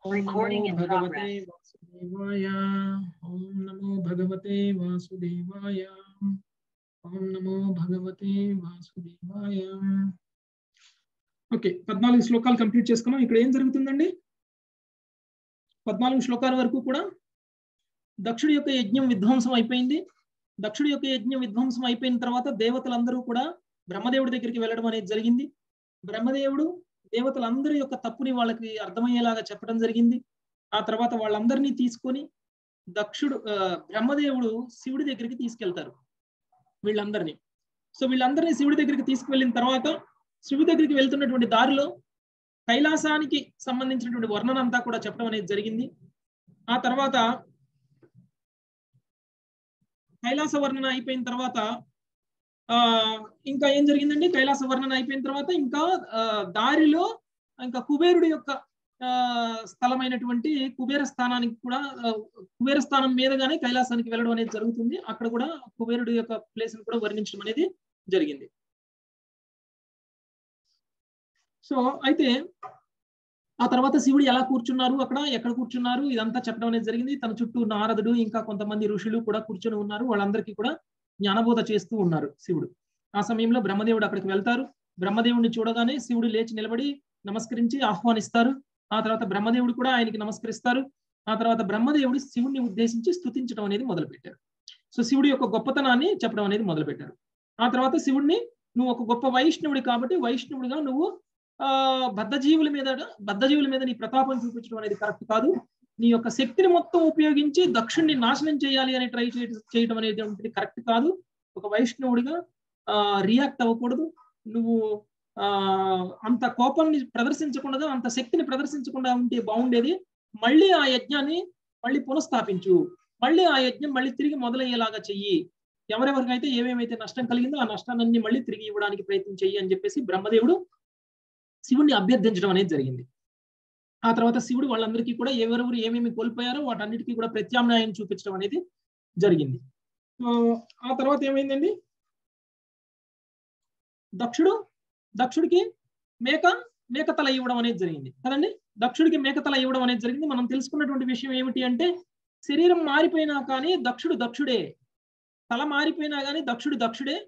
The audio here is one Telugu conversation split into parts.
Recording in progress. Om Namo Bhagavate Vasudevaya. Om Namo Bhagavate Vasudevaya. Okay 14 శ్లోకాలు కంప్లీట్ చేసుకున్నాం. ఇక్కడ ఏం జరుగుతుందండి? 14 శ్లోకాల వరకు కూడా దక్షుడి యొక్క యజ్ఞం విధ్వంసం అయిపోయింది. దక్షుడి యొక్క యజ్ఞం విధ్వంసం అయిపోయిన తర్వాత దేవతలందరూ కూడా బ్రహ్మదేవుడి దగ్గరికి వెళ్ళడం అనేది జరిగింది. బ్రహ్మదేవుడు దేవతలందరి యొక్క తప్పుని వాళ్ళకి అర్థమయ్యేలాగా చెప్పడం జరిగింది. ఆ తర్వాత వాళ్ళందరినీ తీసుకొని బ్రహ్మదేవుడు శివుడి దగ్గరికి తీసుకెళ్తారు వీళ్ళందరినీ. సో వీళ్ళందరినీ శివుడి దగ్గరికి తీసుకువెళ్ళిన తర్వాత శివుడి దగ్గరికి వెళ్తున్నటువంటి దారిలో కైలాసానికి సంబంధించినటువంటి వర్ణన అంతా కూడా చెప్పడం అనేది జరిగింది. ఆ తర్వాత కైలాస వర్ణన అయిపోయిన తర్వాత ఇంకా ఏం జరిగిందండి? కైలాస వర్ణన అయిపోయిన తర్వాత ఇంకా దారిలో ఇంకా కుబేరుడి యొక్క స్థలమైనటువంటి కుబేర స్థానానికి కూడా కుబేర స్థానం మీదగానే కైలాసానికి వెళ్ళడం అనేది జరుగుతుంది. అక్కడ కూడా కుబేరుడి యొక్క ప్లేస్ ని కూడా వర్ణించడం అనేది జరిగింది. సో అయితే ఆ తర్వాత శివుడు ఎలా కూర్చున్నారు, అక్కడ ఎక్కడ కూర్చున్నారు, ఇదంతా చెప్పడం అనేది జరిగింది. తన చుట్టూ నారదుడు ఇంకా కొంతమంది ఋషులు కూడా కూర్చొని ఉన్నారు. వాళ్ళందరికీ కూడా జ్ఞానబోధ చేస్తూ ఉన్నారు శివుడు. ఆ సమయంలో బ్రహ్మదేవుడు అక్కడికి వెళ్తారు. బ్రహ్మదేవుడిని చూడగానే శివుడు లేచి నిలబడి నమస్కరించి ఆహ్వానిస్తారు. ఆ తర్వాత బ్రహ్మదేవుడు కూడా ఆయనకి నమస్కరిస్తారు. ఆ తర్వాత బ్రహ్మదేవుడు శివుడిని ఉద్దేశించి స్తుతించడం అనేది మొదలుపెట్టారు. సో శివుడి యొక్క గొప్పతనాన్ని చెప్పడం అనేది మొదలుపెట్టారు. ఆ తర్వాత శివుడిని, నువ్వు ఒక గొప్ప వైష్ణవుడి కాబట్టి వైష్ణవుడిగా నువ్వు బద్ధజీవుల మీద నీ ప్రతాపం చూపించడం అనేది కరెక్ట్ కాదు. నీ యొక్క శక్తిని మొత్తం ఉపయోగించి దక్షుణ్ణి నాశనం చేయాలి అని ట్రై చేయడం అనేది కరెక్ట్ కాదు. ఒక వైష్ణవుడిగా రియాక్ట్ అవ్వకూడదు. నువ్వు అంత కోపాన్ని ప్రదర్శించకుండా, అంత శక్తిని ప్రదర్శించకుండా ఉంటే బాగుండేది. మళ్ళీ ఆ యజ్ఞాన్ని మళ్ళీ పునఃస్థాపించు, మళ్ళీ ఆ యజ్ఞం మళ్ళీ తిరిగి మొదలయ్యేలాగా చెయ్యి. ఎవరెవరికైతే ఏమేమైతే నష్టం కలిగిందో ఆ నష్టాన్ని మళ్ళీ తిరిగి ఇవ్వడానికి ప్రయత్నం చెయ్యి అని చెప్పేసి బ్రహ్మదేవుడు శివుణ్ణి అభ్యర్థించడం అనేది జరిగింది. ఆ తర్వాత శివుడు వాళ్ళందరికీ కూడా ఎవరెవరు ఏమేమి కోల్పోయారో వాటన్నిటికీ కూడా ప్రత్యామ్నాయం చూపించడం అనేది జరిగింది. ఆ తర్వాత ఏమైందండి? దక్షుడికి మేక తల ఇవ్వడం అనేది జరిగింది కదండి. దక్షుడికి మేక తల ఇవ్వడం అనేది జరిగింది. మనం తెలుసుకున్నటువంటి విషయం ఏమిటి అంటే, శరీరం మారిపోయినా కానీ దక్షుడే, తల మారిపోయినా కానీ దక్షుడే.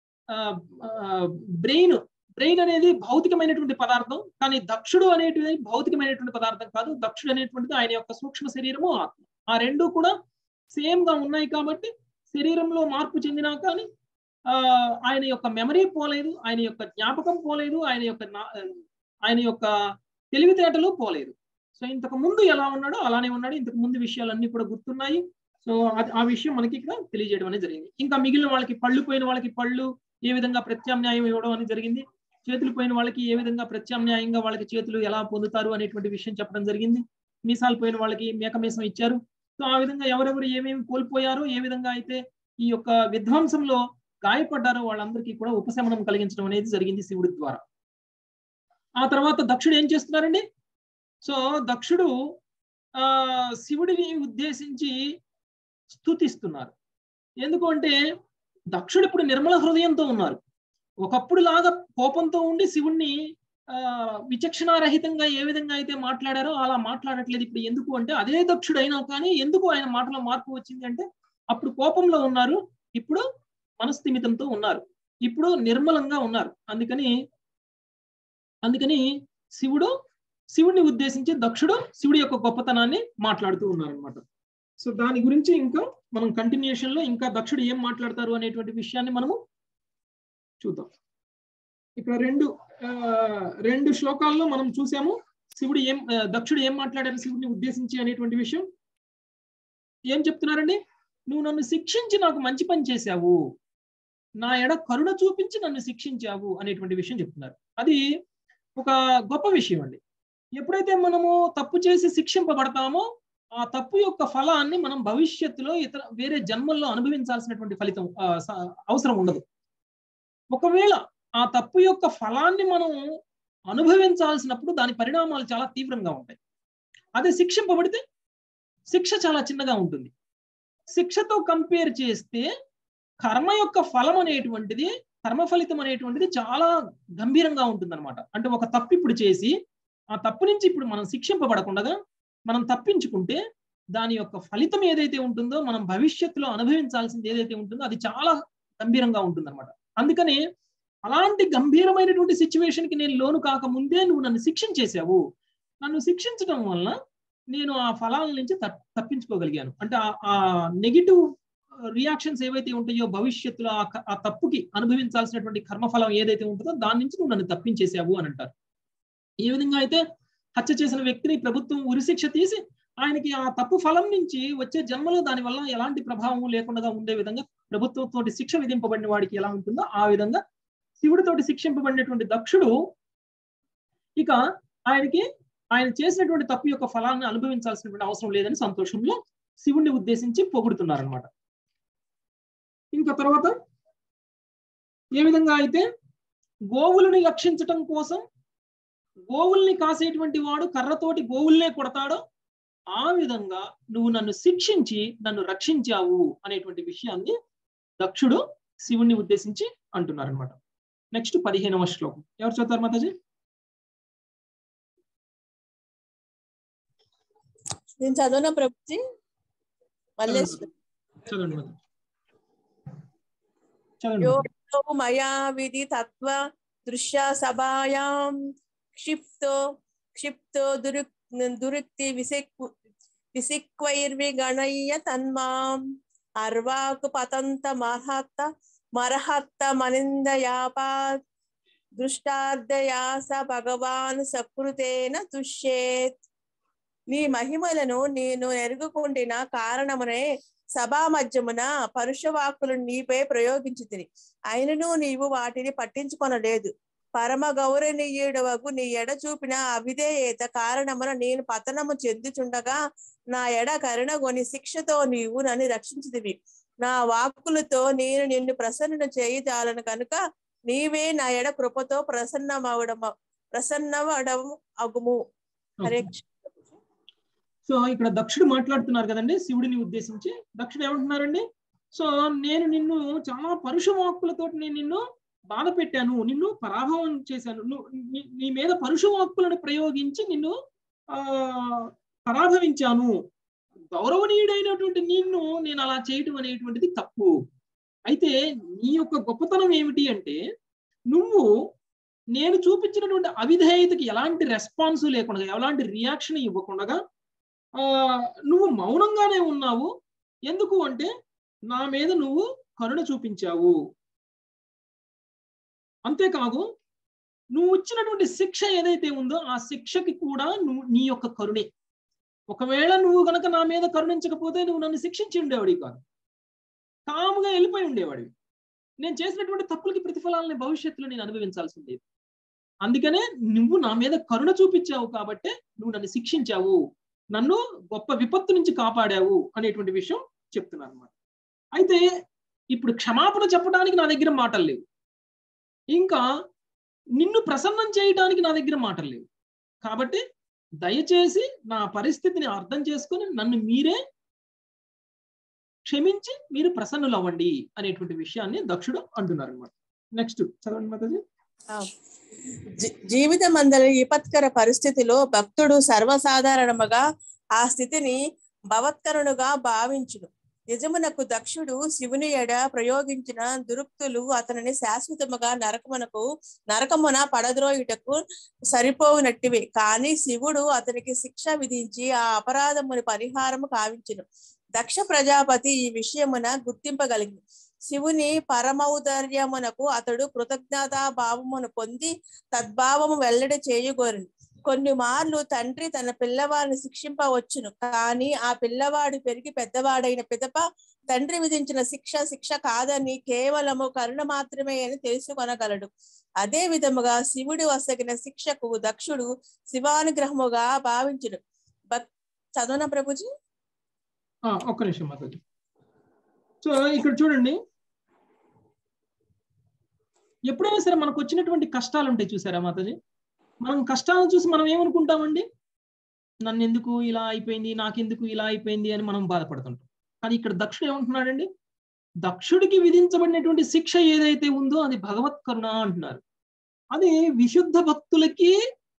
బ్రెయిన్ అనేది భౌతికమైనటువంటి పదార్థం, కానీ దక్షుడు అనేటిది భౌతికమైనటువంటి పదార్థం కాదు. దక్షుడు అనేటువంటిది ఆయన యొక్క సూక్ష్మ శరీరము, ఆత్మ. ఆ రెండు కూడా సేమ్ గా ఉన్నాయి కాబట్టి శరీరంలో మార్పు చెందినా కానీ ఆయన యొక్క మెమరీ పోలేదు, ఆయన యొక్క జ్ఞాపకం పోలేదు, ఆయన యొక్క తెలివితేటలు పోలేదు. సో ఇంతకు ముందు ఎలా ఉన్నాడో అలానే ఉన్నాడు. ఇంతకు ముందు విషయాలన్నీ కూడా గుర్తున్నాయి. సో ఆ విషయం మనకి ఇక్కడ తెలియజేయడం అనేది జరిగింది. ఇంకా మిగిలిన వాళ్ళకి పళ్ళు పోయిన వాళ్ళకి పళ్ళు ఏ విధంగా ప్రత్యామ్నాయం ఇవ్వడం అనేది జరిగింది. చేతులు పోయిన వాళ్ళకి ఏ విధంగా ప్రత్యామ్నాయంగా వాళ్ళకి చేతులు ఎలా పొందుతారు అనేటువంటి విషయం చెప్పడం జరిగింది. మీసాలు పోయిన వాళ్ళకి మేకమీసం ఇచ్చారు. సో ఆ విధంగా ఎవరెవరు ఏమేమి కోల్పోయారో, ఏ విధంగా అయితే ఈ యొక్క విధ్వంసంలో గాయపడ్డారో వాళ్ళందరికీ కూడా ఉపశమనం కలిగించడం అనేది జరిగింది శివుడి ద్వారా. ఆ తర్వాత దక్షుడు ఏం చేస్తున్నారండి? సో దక్షుడు శివుడిని ఉద్దేశించి స్తుతిస్తున్నారు. ఎందుకు అంటే దక్షుడు ఇప్పుడు నిర్మల హృదయంతో ఉన్నారు. ఒకప్పుడు లాగా కోపంతో ఉండి శివుణ్ణి విచక్షణారహితంగా ఏ విధంగా అయితే మాట్లాడారో అలా మాట్లాడట్లేదు ఇప్పుడు. ఎందుకు అంటే అదే దక్షుడు అయినా కానీ ఎందుకు ఆయన మాటలో మార్పు వచ్చింది అంటే, అప్పుడు కోపంలో ఉన్నారు, ఇప్పుడు మనస్థిమితంతో ఉన్నారు, ఇప్పుడు నిర్మలంగా ఉన్నారు. అందుకని శివుడిని ఉద్దేశించి దక్షుడు శివుడి యొక్క గొప్పతనాన్ని మాట్లాడుతూ ఉన్నారు అనమాట. సో దాని గురించి ఇంకా మనం కంటిన్యూషన్ లో ఇంకా దక్షుడు ఏం మాట్లాడతారు అనేటువంటి విషయాన్ని మనము చూద్దాం. ఇక్కడ రెండు శ్లోకాల్లో మనం చూసాము దక్షుడు ఏం మాట్లాడారు శివుడిని ఉద్దేశించి అనేటువంటి విషయం. ఏం చెప్తున్నారండి? నువ్వు నన్ను శిక్షించి నాకు మంచి పని చేశావు, నా ఎడ కరుణ చూపించి నన్ను శిక్షించావు అనేటువంటి విషయం చెప్తున్నారు. అది ఒక గొప్ప విషయం అండి. ఎప్పుడైతే మనము తప్పు చేసి శిక్షింపబడతామో ఆ తప్పు యొక్క ఫలాన్ని మనం భవిష్యత్తులో వేరే జన్మల్లో అనుభవించాల్సినటువంటి ఫలితం అవసరం ఉండదు. ఒకవేళ ఆ తప్పు యొక్క ఫలాన్ని మనం అనుభవించాల్సినప్పుడు దాని పరిణామాలు చాలా తీవ్రంగా ఉంటాయి. అదే శిక్షింపబడితే శిక్ష చాలా చిన్నగా ఉంటుంది. శిక్షతో కంపేర్ చేస్తే కర్మ యొక్క ఫలం అనేటువంటిది, కర్మ ఫలితం అనేటువంటిది చాలా గంభీరంగా ఉంటుంది అనమాట. అంటే ఒక తప్పు ఇప్పుడు చేసి ఆ తప్పు నుంచి ఇప్పుడు మనం శిక్షింపబడకుండా మనం తప్పించుకుంటే దాని యొక్క ఫలితం ఏదైతే ఉంటుందో, మనం భవిష్యత్తులో అనుభవించాల్సింది ఏదైతే ఉంటుందో అది చాలా గంభీరంగా ఉంటుంది అనమాట. అందుకని అలాంటి గంభీరమైనటువంటి సిచ్యువేషన్ కి నేను లోను కాకముందే నువ్వు నన్ను శిక్షించేశావు. నన్ను శిక్షించడం వల్ల నేను ఆ ఫలాల నుంచి తప్పించుకోగలిగాను. అంటే ఆ నెగిటివ్ రియాక్షన్స్ ఏవైతే ఉంటాయో భవిష్యత్తులో ఆ తప్పుకి అనుభవించాల్సినటువంటి కర్మఫలం ఏదైతే ఉంటుందో దాని నుంచి నువ్వు నన్ను తప్పించేశావు అని అంటారు. ఏ విధంగా అయితే హత్య చేసిన వ్యక్తిని ప్రభుత్వం ఉరిశిక్ష తీసి ఆయనకి ఆ తప్పు ఫలం నుంచి వచ్చే జన్మలో దాని వల్ల ఎలాంటి ప్రభావం లేకుండా ఉండే విధంగా ప్రభుత్వంతో శిక్ష విధింపబడిన వాడికి ఎలా ఉంటుందో ఆ విధంగా శివుడితోటి శిక్షింపబడినటువంటి దక్షుడు ఇక ఆయన చేసినటువంటి తప్పు యొక్క ఫలాన్ని అనుభవించాల్సినటువంటి అవసరం లేదని సంతోషంలో శివుణ్ణి ఉద్దేశించి పొగుడుతున్నారనమాట. ఇంకా తర్వాత ఏ విధంగా అయితే గోవులని రక్షించటం కోసం గోవుల్ని కాసేటువంటి వాడు కర్రతోటి గోవుల్నే కొడతాడో ఆ విధంగా నువ్వు నన్ను శిక్షించి నన్ను రక్షించావు అనేటువంటి విషయాన్ని దక్షుడు శివుణ్ణి ఉద్దేశించి అంటున్నారనమాట. నెక్స్ట్ 15వ శ్లోకం ఎవరు చదువుతారు మాతాజీ? నేను చదవనా ప్రభుజీ? చదవండి. మయా విధి తత్వ దృశ్య సభాయాం క్షిప్తో దురుక్తి విసిక్వైర్విగణయ్య తన్మాం అర్వాకు పతంత మరహత్త మనిందయాపాత్ దృష్టార్థయాస భగవాన్ సకృతేన తుష్యేత్. నీ మహిమలను నేను ఎరుగుకుండిన కారణమునే సభా మధ్యమున పరుషవాక్కులు నీపై ప్రయోగించితిని, అయినను నీవు వాటిని పట్టించుకొనలేదు. పరమ గౌరవనీయుడవగు నీ ఎడ చూపిన అవిధేయత కారణమున నేను పతనము చెందుచుండగా నా ఎడ కరుణగొని శిక్షతో నీవు నన్ను రక్షించితివి. నా వాక్కులతో నేను నిన్ను ప్రసన్న చేయజాలను కనుక నీవే నా ఎడ కృపతో ప్రసన్నవడం అగుము. హరే. సో ఇక్కడ దక్షుడు మాట్లాడుతున్నారు కదండి శివుడిని ఉద్దేశించి. దక్షుడు ఏమంటున్నారండి? సో నేను నిన్ను చాలా పరుష వాక్కులతో నేను నిన్ను బాధ పెట్టాను, నిన్ను పరాభవం చేశాను, నీ మీద పరుష వాక్కులను ప్రయోగించి నిన్ను పరాభవించాను. గౌరవనీయుడైనటువంటి నిన్ను నేను అలా చేయటం అనేటువంటిది తప్పు. అయితే నీ యొక్క గొప్పతనం ఏమిటి అంటే నువ్వు నేను చూపించినటువంటి అవిధేయతకి ఎలాంటి రెస్పాన్స్ లేకుండా, ఎలాంటి రియాక్షన్ ఇవ్వకుండా నువ్వు మౌనంగానే ఉన్నావు. ఎందుకు అంటే నా మీద నువ్వు కరుణ చూపించావు. అంతేకాదు నువ్వు ఇచ్చినటువంటి శిక్ష ఏదైతే ఉందో ఆ శిక్షకి కూడా నువ్వు నీ యొక్క కరుణే. ఒకవేళ నువ్వు గనక నా మీద కరుణించకపోతే నువ్వు నన్ను శిక్షించి ఉండేవాడివి కాదు, కాముగా వెళ్ళిపోయి ఉండేవాడివి. నేను చేసినటువంటి తప్పులకి ప్రతిఫలాలని భవిష్యత్తులో నేను అనుభవించాల్సి ఉండేది. అందుకనే నువ్వు నా మీద కరుణ చూపించావు కాబట్టే నువ్వు నన్ను శిక్షించావు, నన్ను గొప్ప విపత్తు నుంచి కాపాడావు అనేటువంటి విషయం చెప్తున్నాను అన్నమాట. అయితే ఇప్పుడు క్షమాపణ చెప్పడానికి నా దగ్గర మాటలు లేవు, ఇంకా నిన్ను ప్రసన్నం చేయడానికి నా దగ్గర మాటలు లేవు. కాబట్టి దయచేసి నా పరిస్థితిని అర్థం చేసుకొని నన్ను మీరే క్షమించి మీరు ప్రసన్నులు అవ్వండి అనేటువంటి విషయాన్ని దక్షుడు అంటున్నారు అన్నమాట. నెక్స్ట్ చదవండి మాతాజీ. జీవితం అందరి విపత్కర పరిస్థితిలో భక్తుడు సర్వసాధారణముగా ఆ స్థితిని భవత్కరుణుగా భావించును. నిజమునకు దక్షుడు శివుని ఎడ ప్రయోగించిన దురుక్తులు అతనిని శాశ్వతముగా నరకమున పడద్రోయుటకు సరిపోవునట్టివే. కానీ శివుడు అతనికి శిక్ష విధించి ఆ అపరాధముని పరిహారము కావించును. దక్ష ప్రజాపతి ఈ విషయమున గుర్తింపగలిగి శివుని పరమౌదర్యమునకు అతడు కృతజ్ఞతా భావమును పొంది తద్భావము వెల్లడి చేయగోరును. కొన్ని మార్లు తండ్రి తన పిల్లవాడిని శిక్షింపవచ్చును, కానీ ఆ పిల్లవాడు పెరిగి పెద్దవాడైన పిదప తండ్రి విధించిన శిక్ష కాదని కేవలము కరుణ మాత్రమే అని తెలుసుకొనగలడు. అదే విధముగా శివుడు వసగిన శిక్షకు దక్షుడు శివానుగ్రహముగా భావించును. చదవనా ప్రభుజీ? ఒక్క నిమిషం మాతాజీ. సో ఇక్కడ చూడండి, ఎప్పుడైనా సరే మనకు వచ్చినటువంటి కష్టాలు ఉంటాయి చూసారా మాతాజీ, మనం కష్టాలను చూసి మనం ఏమనుకుంటామండి, నన్ను ఎందుకు ఇలా అయిపోయింది, నాకెందుకు ఇలా అయిపోయింది అని మనం బాధపడుతుంటాం. కానీ ఇక్కడ దక్షుడు ఏమంటున్నాడండి, దక్షుడికి విధించబడినటువంటి శిక్ష ఏదైతే ఉందో అది భగవత్ కరుణ అంటున్నారు. అది విశుద్ధ భక్తులకి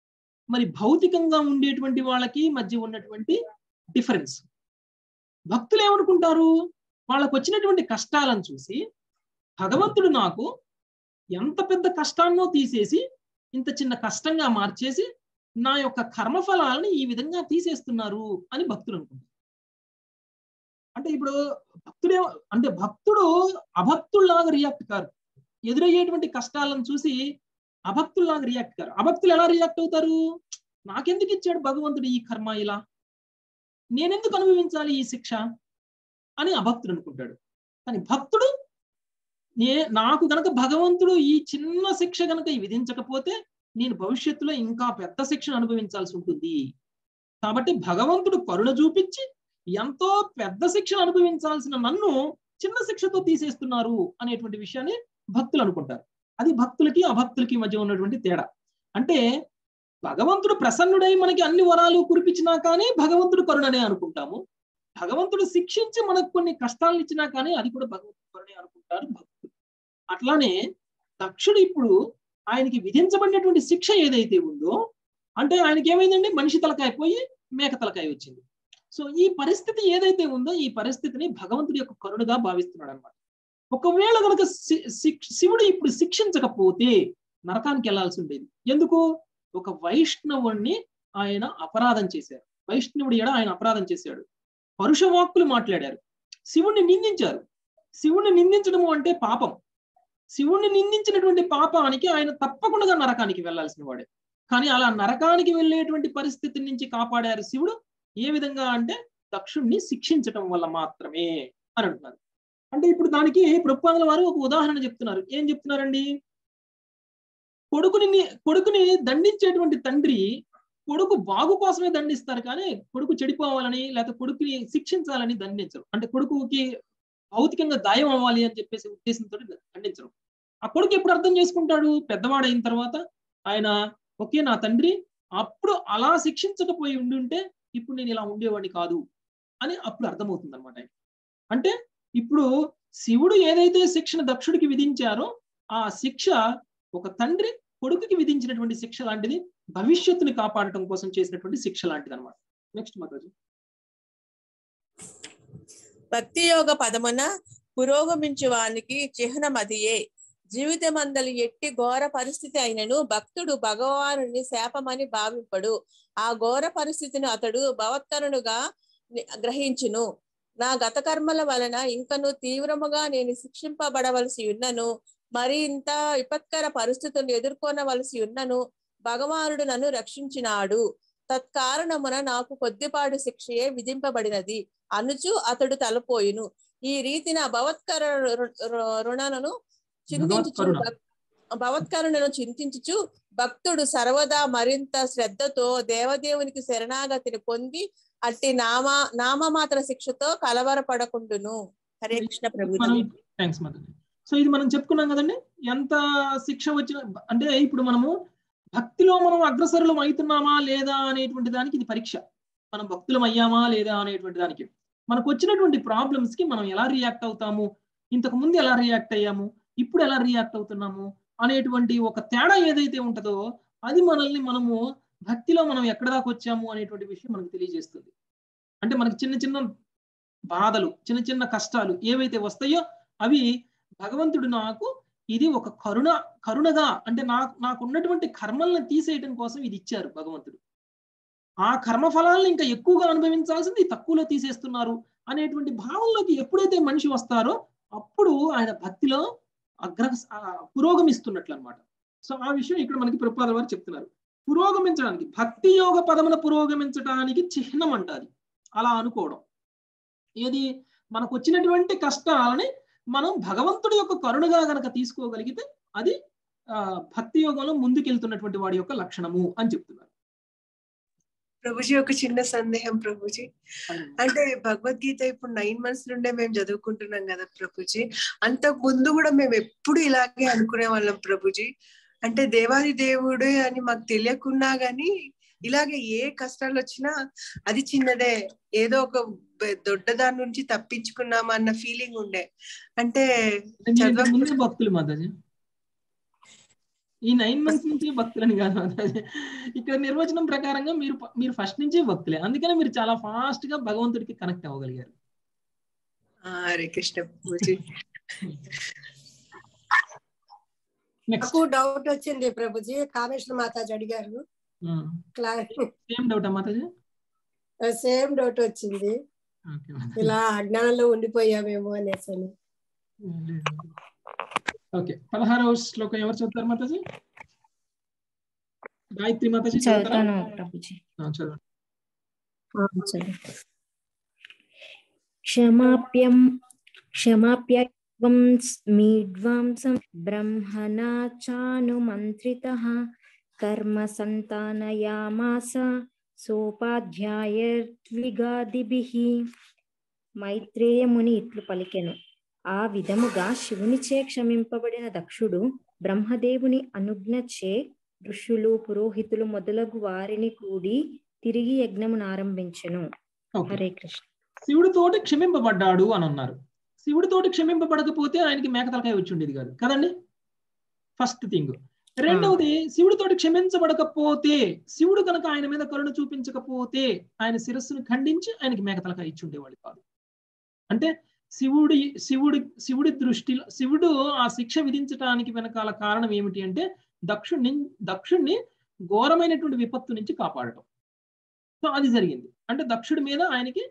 మరి భౌతికంగా ఉండేటువంటి వాళ్ళకి మధ్య ఉన్నటువంటి డిఫరెన్స్. భక్తులు ఏమనుకుంటారు, వాళ్ళకు వచ్చినటువంటి కష్టాలను చూసి భగవంతుడు నాకు ఎంత పెద్ద కష్టాన్నో తీసేసి ఇంత చిన్న కష్టంగా మార్చేసి నా యొక్క కర్మఫలాలని ఈ విధంగా తీసేస్తున్నారు అని భక్తులు అనుకుంటారు. అంటే ఇప్పుడు భక్తుడు అభక్తుల్లాగా రియాక్ట్ కారు. ఎదురయ్యేటువంటి కష్టాలను చూసి అభక్తుల్లాగా రియాక్ట్ కారు. అభక్తులు ఎలా రియాక్ట్ అవుతారు, నాకెందుకు ఇచ్చాడు భగవంతుడు ఈ కర్మ, ఇలా నేనెందుకు అనుభవించాలి ఈ శిక్ష అని అభక్తుడు అనుకుంటాడు. కానీ భక్తుడు నాకు గనక భగవంతుడు ఈ చిన్న శిక్ష గనక విధించకపోతే నేను భవిష్యత్తులో ఇంకా పెద్ద శిక్షను అనుభవించాల్సి ఉంటుంది. కాబట్టి భగవంతుడు కరుణ చూపించి ఎంతో పెద్ద శిక్షను అనుభవించాల్సిన నన్ను చిన్న శిక్షతో తీసేస్తున్నారు అనేటువంటి విషయాన్ని భక్తులు అనుకుంటారు. అది భక్తులకి అభక్తులకి మధ్య ఉన్నటువంటి తేడా. అంటే భగవంతుడు ప్రసన్నుడై మనకి అన్ని వరాలు కురిపించినా కానీ భగవంతుడు కరుణనే అనుకుంటాము. భగవంతుడు శిక్షించి మనకు కొన్ని కష్టాలను ఇచ్చినా కానీ అది కూడా భగవంతుడు కరుణే అనుకుంటారు భక్తులు. అట్లానే దక్షుడు ఇప్పుడు ఆయనకి విధించబడినటువంటి శిక్ష ఏదైతే ఉందో, అంటే ఆయనకి ఏమైందండి, మనిషి తలకాయ పోయి మేక తలకాయ వచ్చింది. సో ఈ పరిస్థితి ఏదైతే ఉందో ఈ పరిస్థితిని భగవంతుడి యొక్క కరుణగా భావిస్తున్నాడు అనమాట. ఒకవేళ కనుక శివుడు ఇప్పుడు శిక్షించకపోతే నరకానికి వెళ్లాల్సి ఉండేది. ఎందుకు, ఒక వైష్ణవుణ్ణి ఆయన అపరాధం చేశారు. వైష్ణవుడి ఎడ ఆయన అపరాధం చేశాడు. పరుష వాక్కులు మాట్లాడారు, శివుణ్ణి నిందించారు. శివుణ్ణి నిందించడము అంటే పాపం. శివుణ్ణి నిందించినటువంటి పాపానికి ఆయన తప్పకుండా నరకానికి వెళ్లాల్సిన వాడే. కానీ అలా నరకానికి వెళ్ళేటువంటి పరిస్థితి నుంచి కాపాడారు శివుడు. ఏ విధంగా అంటే దక్షుణ్ణి శిక్షించటం వల్ల మాత్రమే అని అంటున్నారు. అంటే ఇప్పుడు దానికి ప్రభుపాదుల వారు ఒక ఉదాహరణ చెప్తున్నారు. ఏం చెప్తున్నారండి, కొడుకుని దండించేటువంటి తండ్రి కొడుకు బాగు కోసమే దండిస్తారు, కానీ కొడుకు చెడిపోవాలని లేకపోతే కొడుకుని శిక్షించాలని దండించరు. అంటే కొడుకుకి భౌతికంగా గాయం అవ్వాలి అని చెప్పేసి ఉద్దేశంతో దండించరు. ఆ కొడుకు ఎప్పుడు అర్థం చేసుకుంటాడు, పెద్దవాడైన తర్వాత ఆయన ఓకే నా తండ్రి అప్పుడు అలా శిక్షించకపోయి ఉండుంటే ఇప్పుడు నేను ఇలా ఉండేవాడిని కాదు అని అప్పుడు అర్థమవుతుంది అనమాట. అంటే ఇప్పుడు శివుడు ఏదైతే శిక్షను దక్షుడికి విధించారో ఆ శిక్ష ఒక తండ్రి కొడుకుకి విధించినటువంటి శిక్ష లాంటిది, భవిష్యత్తుని కాపాడటం కోసం చేసినటువంటి శిక్ష లాంటిది అనమాట. నెక్స్ట్ మాతాజీ. భక్తి యోగ పదమున పురోగమించు వానికి చిహ్నమదియే. జీవితమందలి ఎట్టి ఘోర పరిస్థితి అయినను భక్తుడు భగవానుని శాపమని భావింపడు. ఆ ఘోర పరిస్థితిని అతడు భవత్కరునుగా గ్రహించును. నా గత కర్మల వలన ఇంకను తీవ్రముగా నేను శిక్షింపబడవలసి ఉన్నను, మరి ఇంత విపత్కర పరిస్థితులను ఎదుర్కొనవలసి ఉన్నను భగవానుడు నన్ను రక్షించినాడు. తత్కారణమున నాకు కొద్దిపాటి శిక్షయే విధింపబడినది అనుచు అతడు తలపోయిను. ఈ రీతిన భవత్కరుణను చింతించుచు భక్తుడు సర్వదా మరింత శ్రద్ధతో దేవదేవునికి శరణాగతిని పొంది అట్టి నామమాత్ర శిక్షతో కలవరపడకుండును. హరే కృష్ణ ప్రభుజీ. థాంక్స్ మాతాజీ. సో ఇది మనం చెప్పుకున్నాం కదండి, ఎంత శిక్ష వచ్చిన అంటే ఇప్పుడు మనము భక్తిలో మనం అగ్రసరులం అవుతున్నామా లేదా అనేటువంటి దానికి ఇది పరీక్ష. మనం భక్తులం అయ్యామా లేదా అనేటువంటి దానికి మనకు వచ్చినటువంటి ప్రాబ్లమ్స్ కి మనం ఎలా రియాక్ట్ అవుతాము, ఇంతకు ముందు ఎలా రియాక్ట్ అయ్యాము, ఇప్పుడు ఎలా రియాక్ట్ అవుతున్నాము అనేటువంటి ఒక తేడా ఏదైతే ఉంటుందో అది మనము భక్తిలో మనం ఎక్కడ దాకా వచ్చాము అనేటువంటి విషయం మనకు తెలియజేస్తుంది. అంటే మనకి చిన్న చిన్న బాధలు, చిన్న చిన్న కష్టాలు ఏవైతే వస్తాయో అవి భగవంతుడు నాకు ఇది ఒక కరుణగా అంటే నాకు ఉన్నటువంటి కర్మల్ని తీసేయడం కోసం ఇది ఇచ్చారు భగవంతుడు. ఆ కర్మ ఫలాలను ఇంకా ఎక్కువగా అనుభవించాల్సింది తక్కువలో తీసేస్తున్నారు అనేటువంటి భావంలోకి ఎప్పుడైతే మనిషి వస్తారో అప్పుడు ఆయన భక్తిలో పురోగమిస్తున్నట్లు అనమాట. సో ఆ విషయం ఇక్కడ మనకి ప్రభుపాదుల వారు చెప్తున్నారు. పురోగమించడానికి భక్తి యోగ పదమున పురోగమించడానికి చిహ్నం అంటారు. అలా అనుకోవడం ఏది, మనకు వచ్చినటువంటి కష్టాలని మనం భగవంతుడి యొక్క కరుణగా గనక తీసుకోగలిగితే అది భక్తి యోగంలో ముందుకెళ్తున్నటువంటి వాడి యొక్క లక్షణము అని చెప్తున్నారు. ప్రభుజీ ఒక చిన్న సందేహం ప్రభుజీ. అంటే భగవద్గీత ఇప్పుడు 9 months నుండే మేము చదువుకుంటున్నాం కదా ప్రభుజీ, అంతకు ముందు కూడా మేము ఎప్పుడు ఇలాగే అనుకునే వాళ్ళం ప్రభుజీ. అంటే దేవాది దేవుడే అని మాకు తెలియకున్నా గానీ ఇలాగే ఏ కష్టాలు వచ్చినా అది చిన్నదే, ఏదో ఒక దొడ్డ దాని నుంచి తప్పించుకున్నాం అన్న ఫీలింగ్ ఉండే. అంటే భక్తులు మాతాజీ ఈ 9 months నుంచి భక్తులని కాదు మాతాజీ. ఇక్కడ నిర్వచనం ప్రకారంగా మీరు ఫస్ట్ నుంచి భక్తులే, అందుకనే మీరు చాలా ఫాస్ట్ గా భగవంతుడికి కనెక్ట్ అవ్వగలిగారు. హరే కృష్ణ ప్రభుజీ. నెక్స్ట్ నాకు డౌట్ వచ్చింది ప్రభుజీ, కామేశ్వర మాతాజీ అడిగారు. సేమ్ డౌటా మాతాజీ? సేమ్ డౌట్ వచ్చింది, ఇలా అజ్ఞానంలో ఉండిపోయామేమో అనేసి. ఓకే, 16వ శ్లోకం ఎవరు చదువుతారు మాతాజీ? గాయత్రి మాతాజీ చదువుతాను ప్రభుజీ. చదవండి. క్షమాప్యత్వం మీడ్వాంసం బ్రహ్మణా చానుమంత్రితః కర్మ సంతానయామాస సోపాధ్యాయర్ద్విగాదిభిః. మైత్రేయ ముని ఇట్లు పలికెను. ఆ విధముగా శివునిచే క్షమింపబడిన దక్షుడు బ్రహ్మదేవుని అనుజ్ఞచే ఋషులు పురోహితులు మొదలగు వారిని కూడి తిరిగి యజ్ఞమును ఆరంభించెను. హరే కృష్ణ. శివుడితోటి క్షమింపబడ్డాడు అని అన్నారు. శివుడితోటి క్షమింపబడకపోతే ఆయనకి మేకతలకాయ వచ్చి ఉండేది కాదు కదండి, ఫస్ట్ థింగ్. రెండవది, శివుడితోటి క్షమించబడకపోతే, శివుడు కనుక ఆయన మీద కరుణ చూపించకపోతే ఆయన శిరస్సును ఖండించి ఆయనకి మేకతలకాయ ఇచ్చి ఉండేవాడు కాదు. అంటే శివుడి దృష్టిలో శివుడు ఆ శిక్ష విధించడానికి వెనకాల కారణం ఏమిటి అంటే దక్షుణ్ణి ఘోరమైనటువంటి విపత్తు నుంచి కాపాడటం. సో అది జరిగింది. అంటే దక్షుడి మీద ఆయనకి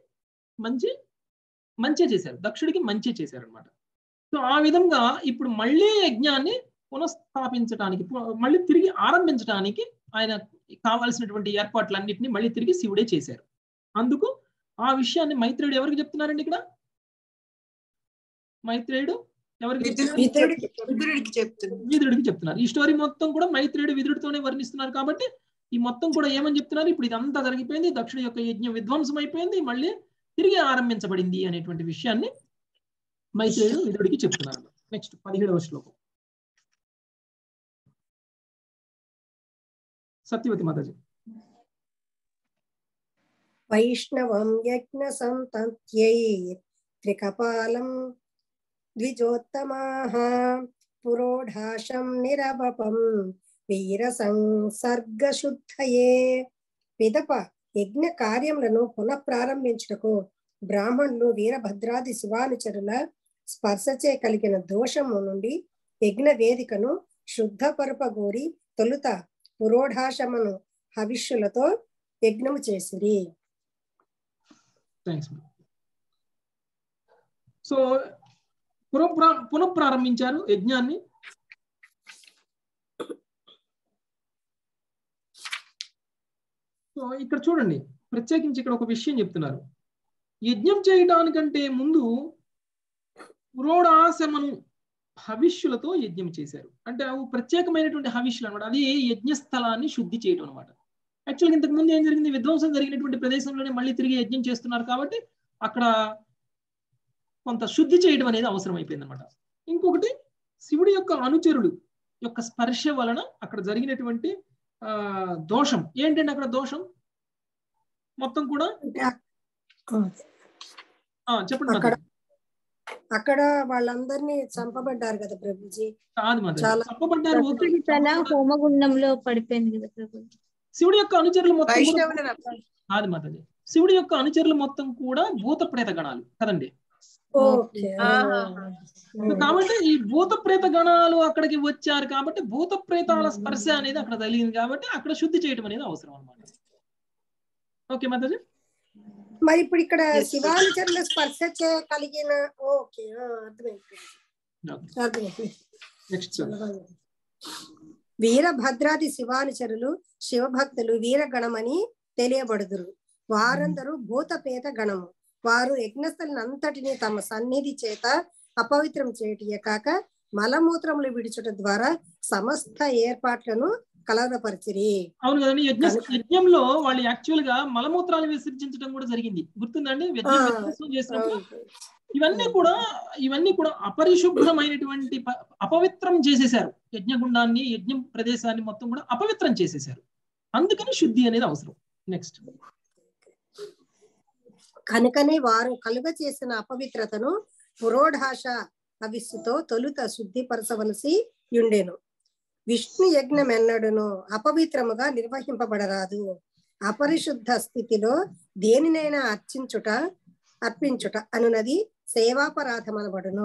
మంచి చేశారు, దక్షుడికి మంచి చేశారు అనమాట. సో ఆ విధంగా ఇప్పుడు మళ్ళీ యజ్ఞాన్ని పునఃస్థాపించడానికి, మళ్ళీ తిరిగి ఆరంభించడానికి ఆయన కావాల్సినటువంటి ఏర్పాట్లన్నింటినీ మళ్ళీ తిరిగి శివుడే చేశారు. అందుకు ఆ విషయాన్ని మైత్రేయుడు ఎవరికి చెప్తున్నారండి ఇక్కడ? మైత్రేయుడు ఎవరికి విదురుడికి చెప్తున్నారు. ఈ స్టోరీ మొత్తం కూడా మైత్రేయుడు విదురుడితోనే వర్ణిస్తున్నారు. కాబట్టి ఈ మొత్తం కూడా ఏమని చెప్తున్నారు? ఇప్పుడు ఇదంతా జరిగిపోయింది, దక్షుడి యొక్క యజ్ఞం విధ్వంసం అయిపోయింది, మళ్ళీ తిరిగి ఆరంభించబడింది అనేటువంటి విషయాన్ని మైత్రేయుడు విదురుడికి చెప్తున్నారు. నెక్స్ట్ 17వ శ్లోకం సత్యవతి మాతాజీ. వైష్ణవం యజ్ఞ సంతత్యై త్రికపాలం ద్విజోత్తమాః పురోఢాశం నిరవపం వీర సంసర్గశుద్ధయే. పిదప యజ్ఞ కార్యములను పునఃప్రారంభించుటకు బ్రాహ్మణులు వీరభద్రాది శివానుచరుల స్పర్శచే కలిగిన దోషము నుండి యజ్ఞ వేదికను శుద్ధపరపగోరి తొలుత పురోఢాశమను హవిష్యులతో యజ్ఞము చేసిరి. సో పునఃప్రారంభించారు యజ్ఞాన్ని. సో ఇక్కడ చూడండి, ప్రత్యేకించి ఇక్కడ ఒక విషయం చెప్తున్నారు. యజ్ఞం చేయడానికంటే ముందు పురోడాశమను హవిష్యులతో యజ్ఞం చేశారు. అంటే అవి ప్రత్యేకమైనటువంటి హవిష్యులు అనమాట. అది యజ్ఞస్థలాన్ని శుద్ధి చేయడం అనమాట. యాక్చువల్గా ఇంతకు ముందు ఏం జరిగింది? విధ్వంసం జరిగినటువంటి ప్రదేశంలోనే మళ్ళీ తిరిగి యజ్ఞం చేస్తున్నారు కాబట్టి అక్కడ కొంత శుద్ధి చేయడం అనేది అవసరం అయిపోయింది అనమాట. ఇంకొకటి, శివుడి యొక్క అనుచరులు యొక్క స్పర్శ వలన అక్కడ జరిగినటువంటి దోషం ఏంటంటే, అక్కడ దోషం మొత్తం కూడా చెప్పండి. అక్కడ వాళ్ళందరినీ చంపబడ్డారు కదా ప్రభుజీ. చంపబడ్డారు, హోమగుండంలో పడిపోయింది కదా ప్రభు. శివుడి యొక్క అనుచరులు మొత్తం కాదు మాతాజీ, శివుడి యొక్క అనుచరులు మొత్తం కూడా భూత ప్రేత గణాలు కదండి. కాబట్టి ఈ భూత ప్రేత గణాలు అక్కడికి వచ్చారు కాబట్టి భూత ప్రేతాల స్పర్శ అనేది అక్కడ తగిలింది కాబట్టి అక్కడ శుద్ధి చేయడం అనేది అవసరం అన్నమాట. ఓకే మాతాజీ. మరి ఇప్పుడు ఇక్కడ శివానుచరుల స్పర్శ కలిగిన వీరభద్రాది శివానుచరులు శివభక్తులు వీరగణమని తెలియబడుదురు. వారందరూ భూతపేత గణము. వారు యజ్ఞస్థలిని అంతటిని తమ సన్నిధి చేత అపవిత్రం చేయటయే కాక మలమూత్రములు విడుచుట ద్వారా సమస్త ఏర్పాట్లను కలవరపరిచిరి. అవును కదండి. యజ్ఞంలో వాళ్ళు యాక్చువల్ గా మలమూత్రాలు విసర్జించడం కూడా జరిగింది, గుర్తుందండి? చేసినప్పుడు ఇవన్నీ కూడా అపరిశుభ్రమైనటువంటి అపవిత్రం చేసేశారు. యజ్ఞగుండాన్ని, యజ్ఞ ప్రదేశాన్ని మొత్తం కూడా అపవిత్రం చేసేశారు. అందుకని శుద్ధి అనేది అవసరం. నెక్స్ట్, కనుకనే వారు కలుగ చేసిన అపవిత్రతను పురోఢాశ హవిస్సుతో తొలుత శుద్ధిపరచవలసి ఉండెను. విష్ణు యజ్ఞం ఎన్నడును అపవిత్రముగా నిర్వహింపబడరాదు. అపరిశుద్ధ స్థితిలో దేనినైనా అర్పించుట అనునది సేవాపరాధమనబడును.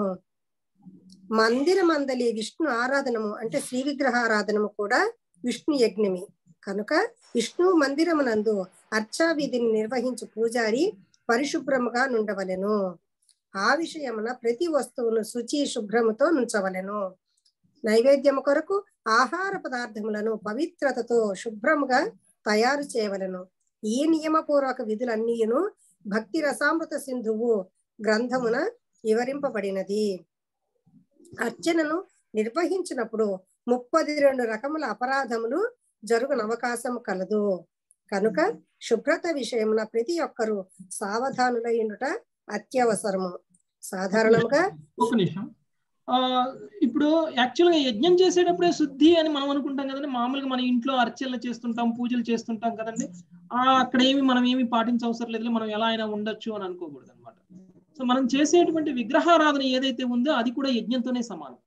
మందిరమందలి విష్ణు ఆరాధనము అంటే శ్రీ విగ్రహారాధనము కూడా విష్ణు యజ్ఞమే కనుక విష్ణు మందిరమునందు అర్చా విధిని నిర్వహించు పూజారి పరిశుభ్రముగా నుండవలెను. ఆ విషయమున ప్రతి వస్తువును శుచి శుభ్రముతో నుంచవలెను. నైవేద్యము కొరకు ఆహార పదార్థములను పవిత్రతతో శుభ్రముగా తయారు చేయవలెను. ఈ నియమపూర్వక విధులన్నీయును భక్తి రసామృత సింధువు గ్రంథమున వివరింపబడినది. అర్చనను నిర్వహించినప్పుడు 32 రకముల అపరాధములు జరుగున అవకాశం కలదు కనుక శుభ్రత విషయమున ప్రతి ఒక్కరూ సావధానులైనట అత్యవసరము. సాధారణంగా ఒక నిమిషం, ఇప్పుడు యాక్చువల్ గా యజ్ఞం చేసేటప్పుడే శుద్ధి అని మనం అనుకుంటాం కదండి. మామూలుగా మన ఇంట్లో అర్చనలు చేస్తుంటాం, పూజలు చేస్తుంటాం కదండి. అక్కడ మనం ఏమి పాటించవసరం లేదు, మనం ఎలా అయినా ఉండొచ్చు అని అనుకోకూడదు అనమాట. సో మనం చేసేటువంటి విగ్రహారాధన ఏదైతే ఉందో అది కూడా యజ్ఞంతోనే సమానం.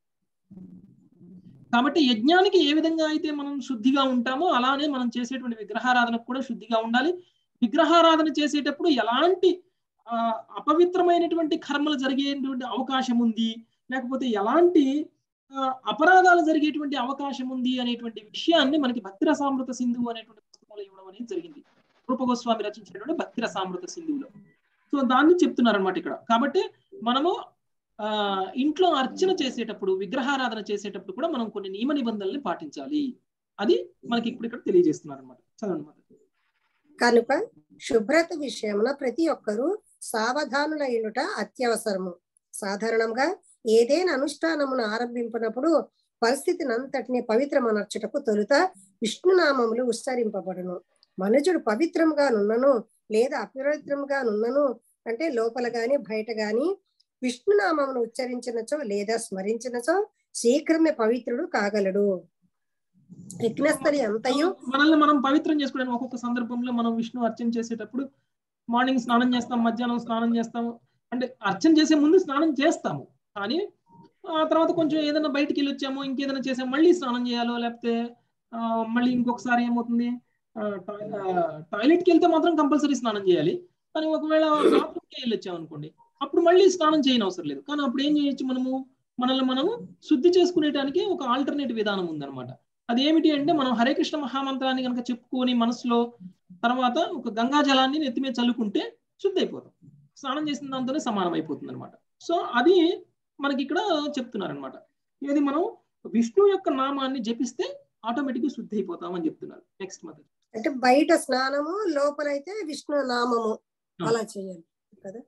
కాబట్టి యజ్ఞానికి ఏ విధంగా అయితే మనం శుద్ధిగా ఉంటామో అలానే మనం చేసేటువంటి విగ్రహారాధనకు కూడా శుద్ధిగా ఉండాలి. విగ్రహారాధన చేసేటప్పుడు ఎలాంటి అపవిత్రమైనటువంటి కర్మలు జరిగేటువంటి అవకాశం ఉంది, లేకపోతే ఎలాంటి అపరాధాలు జరిగేటువంటి అవకాశం ఉంది అనేటువంటి విషయాన్ని మనకి భక్తి రసామృత సింధువు అనేటువంటి పుస్తకంలో ఇవ్వడం అనేది జరిగింది. రూపగోస్వామి రచించినటువంటి భక్తి రసామృత సింధువులో. సో దాన్ని చెప్తున్నారు అనమాట ఇక్కడ. కాబట్టి మనము ఇంట్లో అర్చన చేసేటప్పుడు, విగ్రహారాధన చేసేటప్పుడు కూడా మనం కొన్ని నియమ నిబంధనల్ని పాటించాలి. అది మనకి ఇప్పుడు ఇక్కడ తెలియజేస్తున్నారు అనమాట. చదవనమాట. కనుక శుభ్రత విషయంలో ప్రతి ఒక్కరూ సావధానులైనట అత్యవసరము. సాధారణంగా ఏదైనా అనుష్ఠానమును ఆరంభించినప్పుడు పరిస్థితిని అంతటిని పవిత్రమనర్చుటకు తొలుత విష్ణునామములు ఉచ్చరింపబడును. మనుజుడు పవిత్రంగా నున్నను లేదా అపవిత్రంగా నున్నను అంటే లోపల గాని బయట గాని విష్ణునామమును ఉచ్చరించినచో లేదా స్మరించినచో శీఘ్రమే పవిత్రుడు కాగలడు. యజ్ఞస్థలి అంతయు మనల్ని మనం పవిత్రం చేసుకోవడానికి ఒక్కొక్క సందర్భంలో మనం విష్ణు అర్చన చేసేటప్పుడు మార్నింగ్ స్నానం చేస్తాం, మధ్యాహ్నం స్నానం చేస్తాము, అంటే అర్చన చేసే ముందు స్నానం చేస్తాము. కానీ ఆ తర్వాత కొంచెం ఏదైనా బయటికి వెళ్ళి వచ్చాము, ఇంకేదైనా చేసాము, మళ్ళీ స్నానం చేయాలో లేకపోతే మళ్ళీ ఇంకొకసారి ఏమవుతుంది, టాయిలెట్కి వెళ్తే మాత్రం కంపల్సరీ స్నానం చేయాలి. కానీ ఒకవేళ బాత్రూమ్కి వెళ్ళి వచ్చాము అనుకోండి, అప్పుడు మళ్ళీ స్నానం చేయని అవసరం లేదు. కానీ అప్పుడు ఏం చేయొచ్చు, మనల్ని మనము శుద్ధి చేసుకునేటానికి ఒక ఆల్టర్నేటివ్ విధానం ఉందన్నమాట. అదేమిటి అంటే మనం హరే కృష్ణ మహామంత్రాన్ని కనుక చెప్పుకొని మనసులో తర్వాత ఒక గంగా జలాన్ని నెత్తి మీద చల్లుకుంటే శుద్ధి అయిపోతాం. స్నానం చేసిన దాంతోనే సమానం అయిపోతుంది అనమాట. సో అది మనకి ఇక్కడ చెప్తున్నారనమాట. ఇది మనం విష్ణు యొక్క నామాన్ని జపిస్తే ఆటోమేటిక్ గా శుద్ధి అయిపోతాం అని చెప్తున్నారు. నెక్స్ట్ మదర్ అంటే బయట స్నానము, లోపలైతే విష్ణు నామము అలా చేయాలి కదా.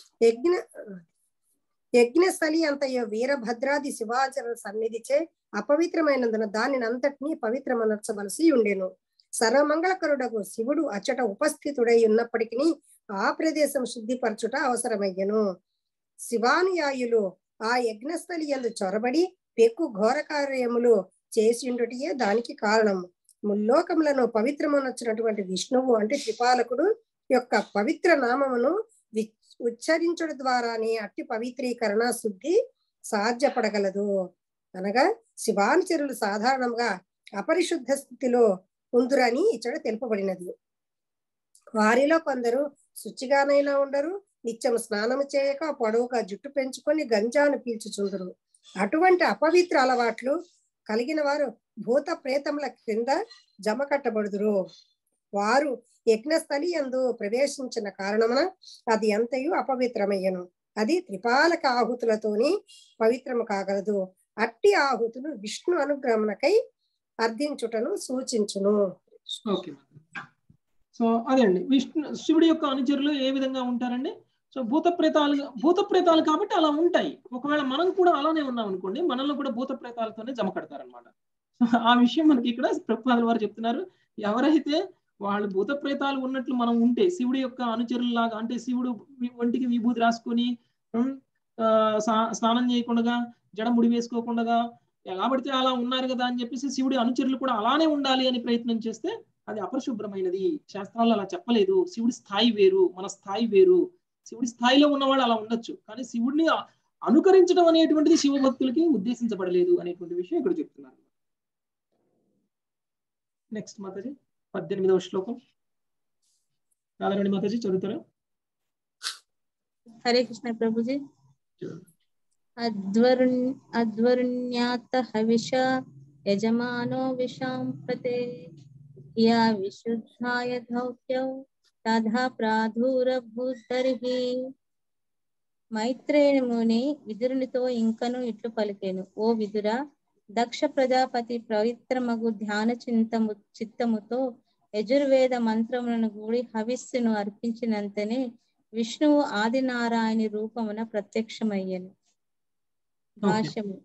యజ్ఞస్థలి అంతయో వీరభద్రాది శివాచరణ సన్నిధిచే అపవిత్రమైనందున దానిని అంతటినీ పవిత్రమనర్చవలసి ఉండెను. సర్వమంగళకరుడకు శివుడు అచ్చట ఉపస్థితుడై ఉన్నప్పటికీ ఆ ప్రదేశం శుద్ధిపరచుట అవసరమయ్యను. శివానుయాయులు ఆ యజ్ఞస్థలి యందు చొరబడి పెక్కు ఘోర కార్యములు చేసిండుటయే దానికి కారణము. ముల్లోకములను పవిత్రమనర్చినటువంటి విష్ణువు అంటే త్రిపాలకుడు యొక్క పవిత్ర నామమును ఉచ్చరించడం ద్వారానే అట్టి పవిత్రీకరణ శుద్ధి సాధ్యపడగలదు. అనగా శివానుచరులు సాధారణంగా అపరిశుద్ధ స్థితిలో ఉందురని ఇచ్చట తెలుపబడినది. వారిలో కొందరు శుచిగానైనా ఉండరు, నిత్యం స్నానము చేయక పొడవుగా జుట్టు పెంచుకొని గంజాను పీల్చుచుందరు. అటువంటి అపవిత్ర అలవాట్లు కలిగిన వారు భూత ప్రేతముల క్రింద జమ కట్టబడుదురు. వారు యజ్ఞస్థలి యందు ప్రవేశించిన కారణమున అది అంతయు అపవిత్రమయ్యను. అది త్రిపాలక ఆహుతులతోని పవిత్రము కాగలదు. అట్టి ఆహుతులు విష్ణు అనుగ్రహమునకై అర్థించుటను సూచించును. ఓకే. సో అదే అండి, శివుడి యొక్క అనుచరులు ఏ విధంగా ఉంటారండి. సో భూత ప్రేతాలు కాబట్టి అలా ఉంటాయి. ఒకవేళ మనం కూడా అలానే ఉన్నాం అనుకోండి, మనల్ని కూడా భూత ప్రేతాలతోనే జమ కడతారనమాట. ఆ విషయం మనకి ఇక్కడ ప్రభుపాదుల వారు చెప్తున్నారు. ఎవరైతే వాళ్ళు భూత ప్రేతాలు ఉన్నట్లు మనం ఉంటే, శివుడి యొక్క అనుచరులాగా అంటే శివుడు ఒంటికి విభూతి రాసుకొని స్నానం చేయకుండా జడ ముడి వేసుకోకుండా ఎలా పడితే అలా ఉన్నారు కదా అని చెప్పేసి శివుడి అనుచరులు కూడా అలానే ఉండాలి అని ప్రయత్నం చేస్తే అది అపరిశుభ్రమైనది. శాస్త్రాలు అలా చెప్పలేదు. శివుడి స్థాయి వేరు, మన స్థాయి వేరు. శివుడి స్థాయిలో ఉన్నవాళ్ళు అలా ఉండొచ్చు, కానీ శివుడిని అనుకరించడం అనేటువంటిది శివభక్తులకి ఉద్దేశించబడలేదు అనేటువంటి విషయం ఇక్కడ చెప్తున్నారు. నెక్స్ట్ మాతాజీ 18వ శ్లోకం రాధారాణి మాతాజీ చదువుతారా? హరే కృష్ణ ప్రభుజీ. అధ్వరుణ్యాత హవిష యజమానో విషాంప్రతే యా విశుద్ధాయ దౌత్యౌ తథా ప్రాదురభూతర్హి. మైత్రేయ ముని విదురునితో ఇంకను ఇట్లు పలికెను, ఓ విదురా, దక్ష ప్రజాపతి పవిత్రమగు ధ్యాన చిత్తముతో యజుర్వేద మంత్రములను కూడి హవిస్సును అర్పించినంతనే విష్ణువు ఆదినారాయణి రూపమున ప్రత్యక్షమయ్యను. భాష్యము.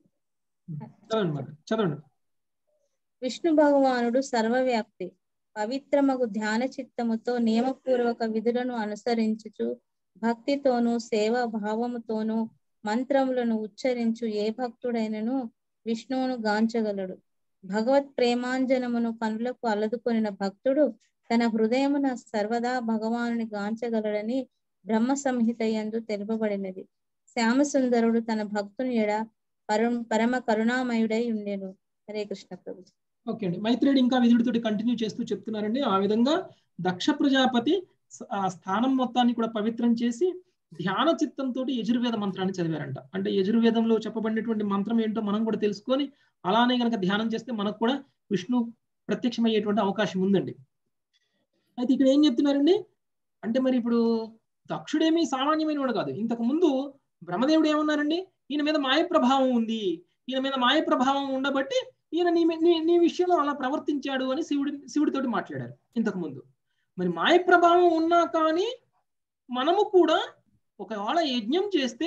విష్ణు భగవానుడు సర్వవ్యాప్తి. పవిత్రమగు ధ్యాన చిత్తముతో నియమపూర్వక విధులను అనుసరించుచు భక్తితోనూ సేవా భావముతోనూ మంత్రములను ఉచ్చరించు ఏ భక్తుడైనను విష్ణువును గాంచగలడు. భగవత్ ప్రేమాంజనమును కనులకు అలదుకొనిన భక్తుడు తన హృదయమున సర్వదా భగవానుని గాంచగలడని బ్రహ్మ సంహిత యందు తెలుపబడినది. శ్యామసుందరుడు తన భక్తుని ఎడ పరమ కరుణామయుడై ఉండెను. హరే కృష్ణ ప్రభు. ఓకే అండి. మైత్రేయుడు ఇంకా విదుడితోటి కంటిన్యూ చేస్తూ చెప్తున్నారండి. ఆ విధంగా దక్ష ప్రజాపతి ఆ స్థానం మొత్తాన్ని కూడా పవిత్రం చేసి ధ్యాన చిత్తంతో యజుర్వేద మంత్రాన్ని చదివారంట. అంటే యజుర్వేదంలో చెప్పబడినటువంటి మంత్రం ఏంటో మనం కూడా తెలుసుకొని అలానే కనుక ధ్యానం చేస్తే మనకు కూడా విష్ణు ప్రత్యక్షమయ్యేటువంటి అవకాశం ఉందండి. అయితే ఇక్కడ ఏం చెప్తున్నారండి అంటే, మరి ఇప్పుడు దక్షుడేమీ సామాన్యమైన వాడు కాదు. ఇంతకు ముందు బ్రహ్మదేవుడు ఏమన్నారండి, ఈయన మీద మాయ ప్రభావం ఉంది, ఈయన మీద మాయ ప్రభావం ఉండబట్టి ఈయన నీ విషయంలో అలా ప్రవర్తించాడు అని శివుడితోటి మాట్లాడారు ఇంతకు ముందు. మరి మాయ ప్రభావం ఉన్నా కానీ మనము కూడా ఒకవేళ యజ్ఞం చేస్తే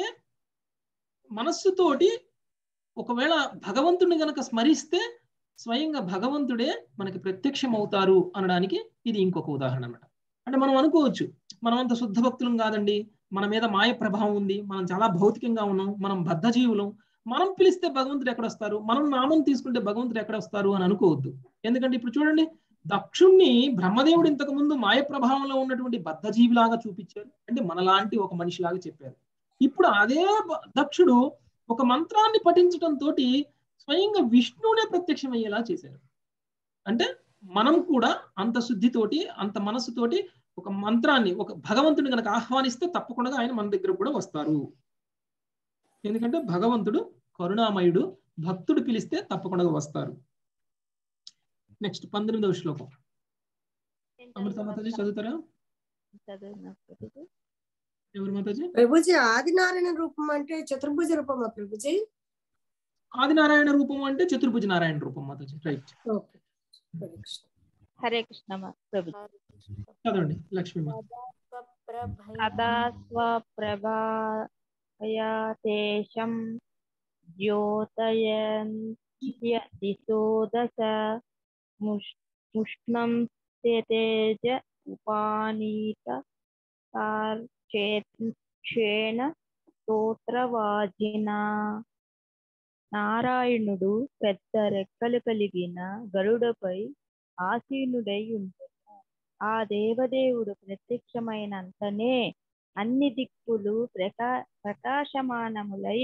మనస్సుతోటి ఒకవేళ భగవంతుడిని గనక స్మరిస్తే స్వయంగా భగవంతుడే మనకి ప్రత్యక్షం అవుతారు అనడానికి ఇది ఇంకొక ఉదాహరణ అన్నమాట. అంటే మనం అనుకోవచ్చు, మనం అంత శుద్ధ భక్తులం కాదండి, మన మీద మాయ ప్రభావం ఉంది, మనం చాలా భౌతికంగా ఉన్నాం, మనం బద్ధజీవులం, మనం పిలిస్తే భగవంతుడు ఎక్కడొస్తారు, మనం నామం తీసుకుంటే భగవంతుడు ఎక్కడొస్తారు అని అనుకోవద్దు. ఎందుకంటే ఇప్పుడు చూడండి, దక్షుణ్ణి బ్రహ్మదేవుడు ఇంతకు ముందు మాయ ప్రభావంలో ఉన్నటువంటి బద్ధజీవిలాగా చూపించారు, అంటే మనలాంటి ఒక మనిషిలాగా చెప్పారు. ఇప్పుడు అదే దక్షుడు ఒక మంత్రాన్ని పఠించడంతో స్వయంగా విష్ణువునే ప్రత్యక్షమయ్యేలా చేశారు. అంటే మనం కూడా అంత శుద్ధితోటి అంత మనస్సుతోటి ఒక మంత్రాన్ని ఒక భగవంతుని కనుక ఆహ్వానిస్తే తప్పకుండా ఆయన మన దగ్గర కూడా వస్తారు. ఎందుకంటే భగవంతుడు కరుణామయుడు, భక్తుడు పిలిస్తే తప్పకుండా వస్తారు. నెక్స్ట్ 19వ శ్లోకం అమృత మాతాజీ చదువుతారా? ఎవరు మాతాజీ? ప్రభుజీ ఆదినారాయణ రూపం అంటే చతుర్భుజ రూపమా ప్రభుజీ? ఆదినారాయణ రూపం అంటే చతుర్భుజ నారాయణ రూపం మాతాజీ. రైట్. హరే కృష్ణ ప్రభు. చదవండి లక్ష్మీ. ప్రభాయతేషం ద్యోతయంత్య దిశో దశ ముష్ణం తేజ ఉపానీత క్షేణ స్తోత్రవాజిన. నారాయణుడు పెద్ద రెక్కలు కలిగిన గరుడపై ఆసీనుడై ఉండెను. ఆ దేవదేవుడు ప్రత్యక్షమైనంతనే అన్ని దిక్కులు ప్రకాశమానములై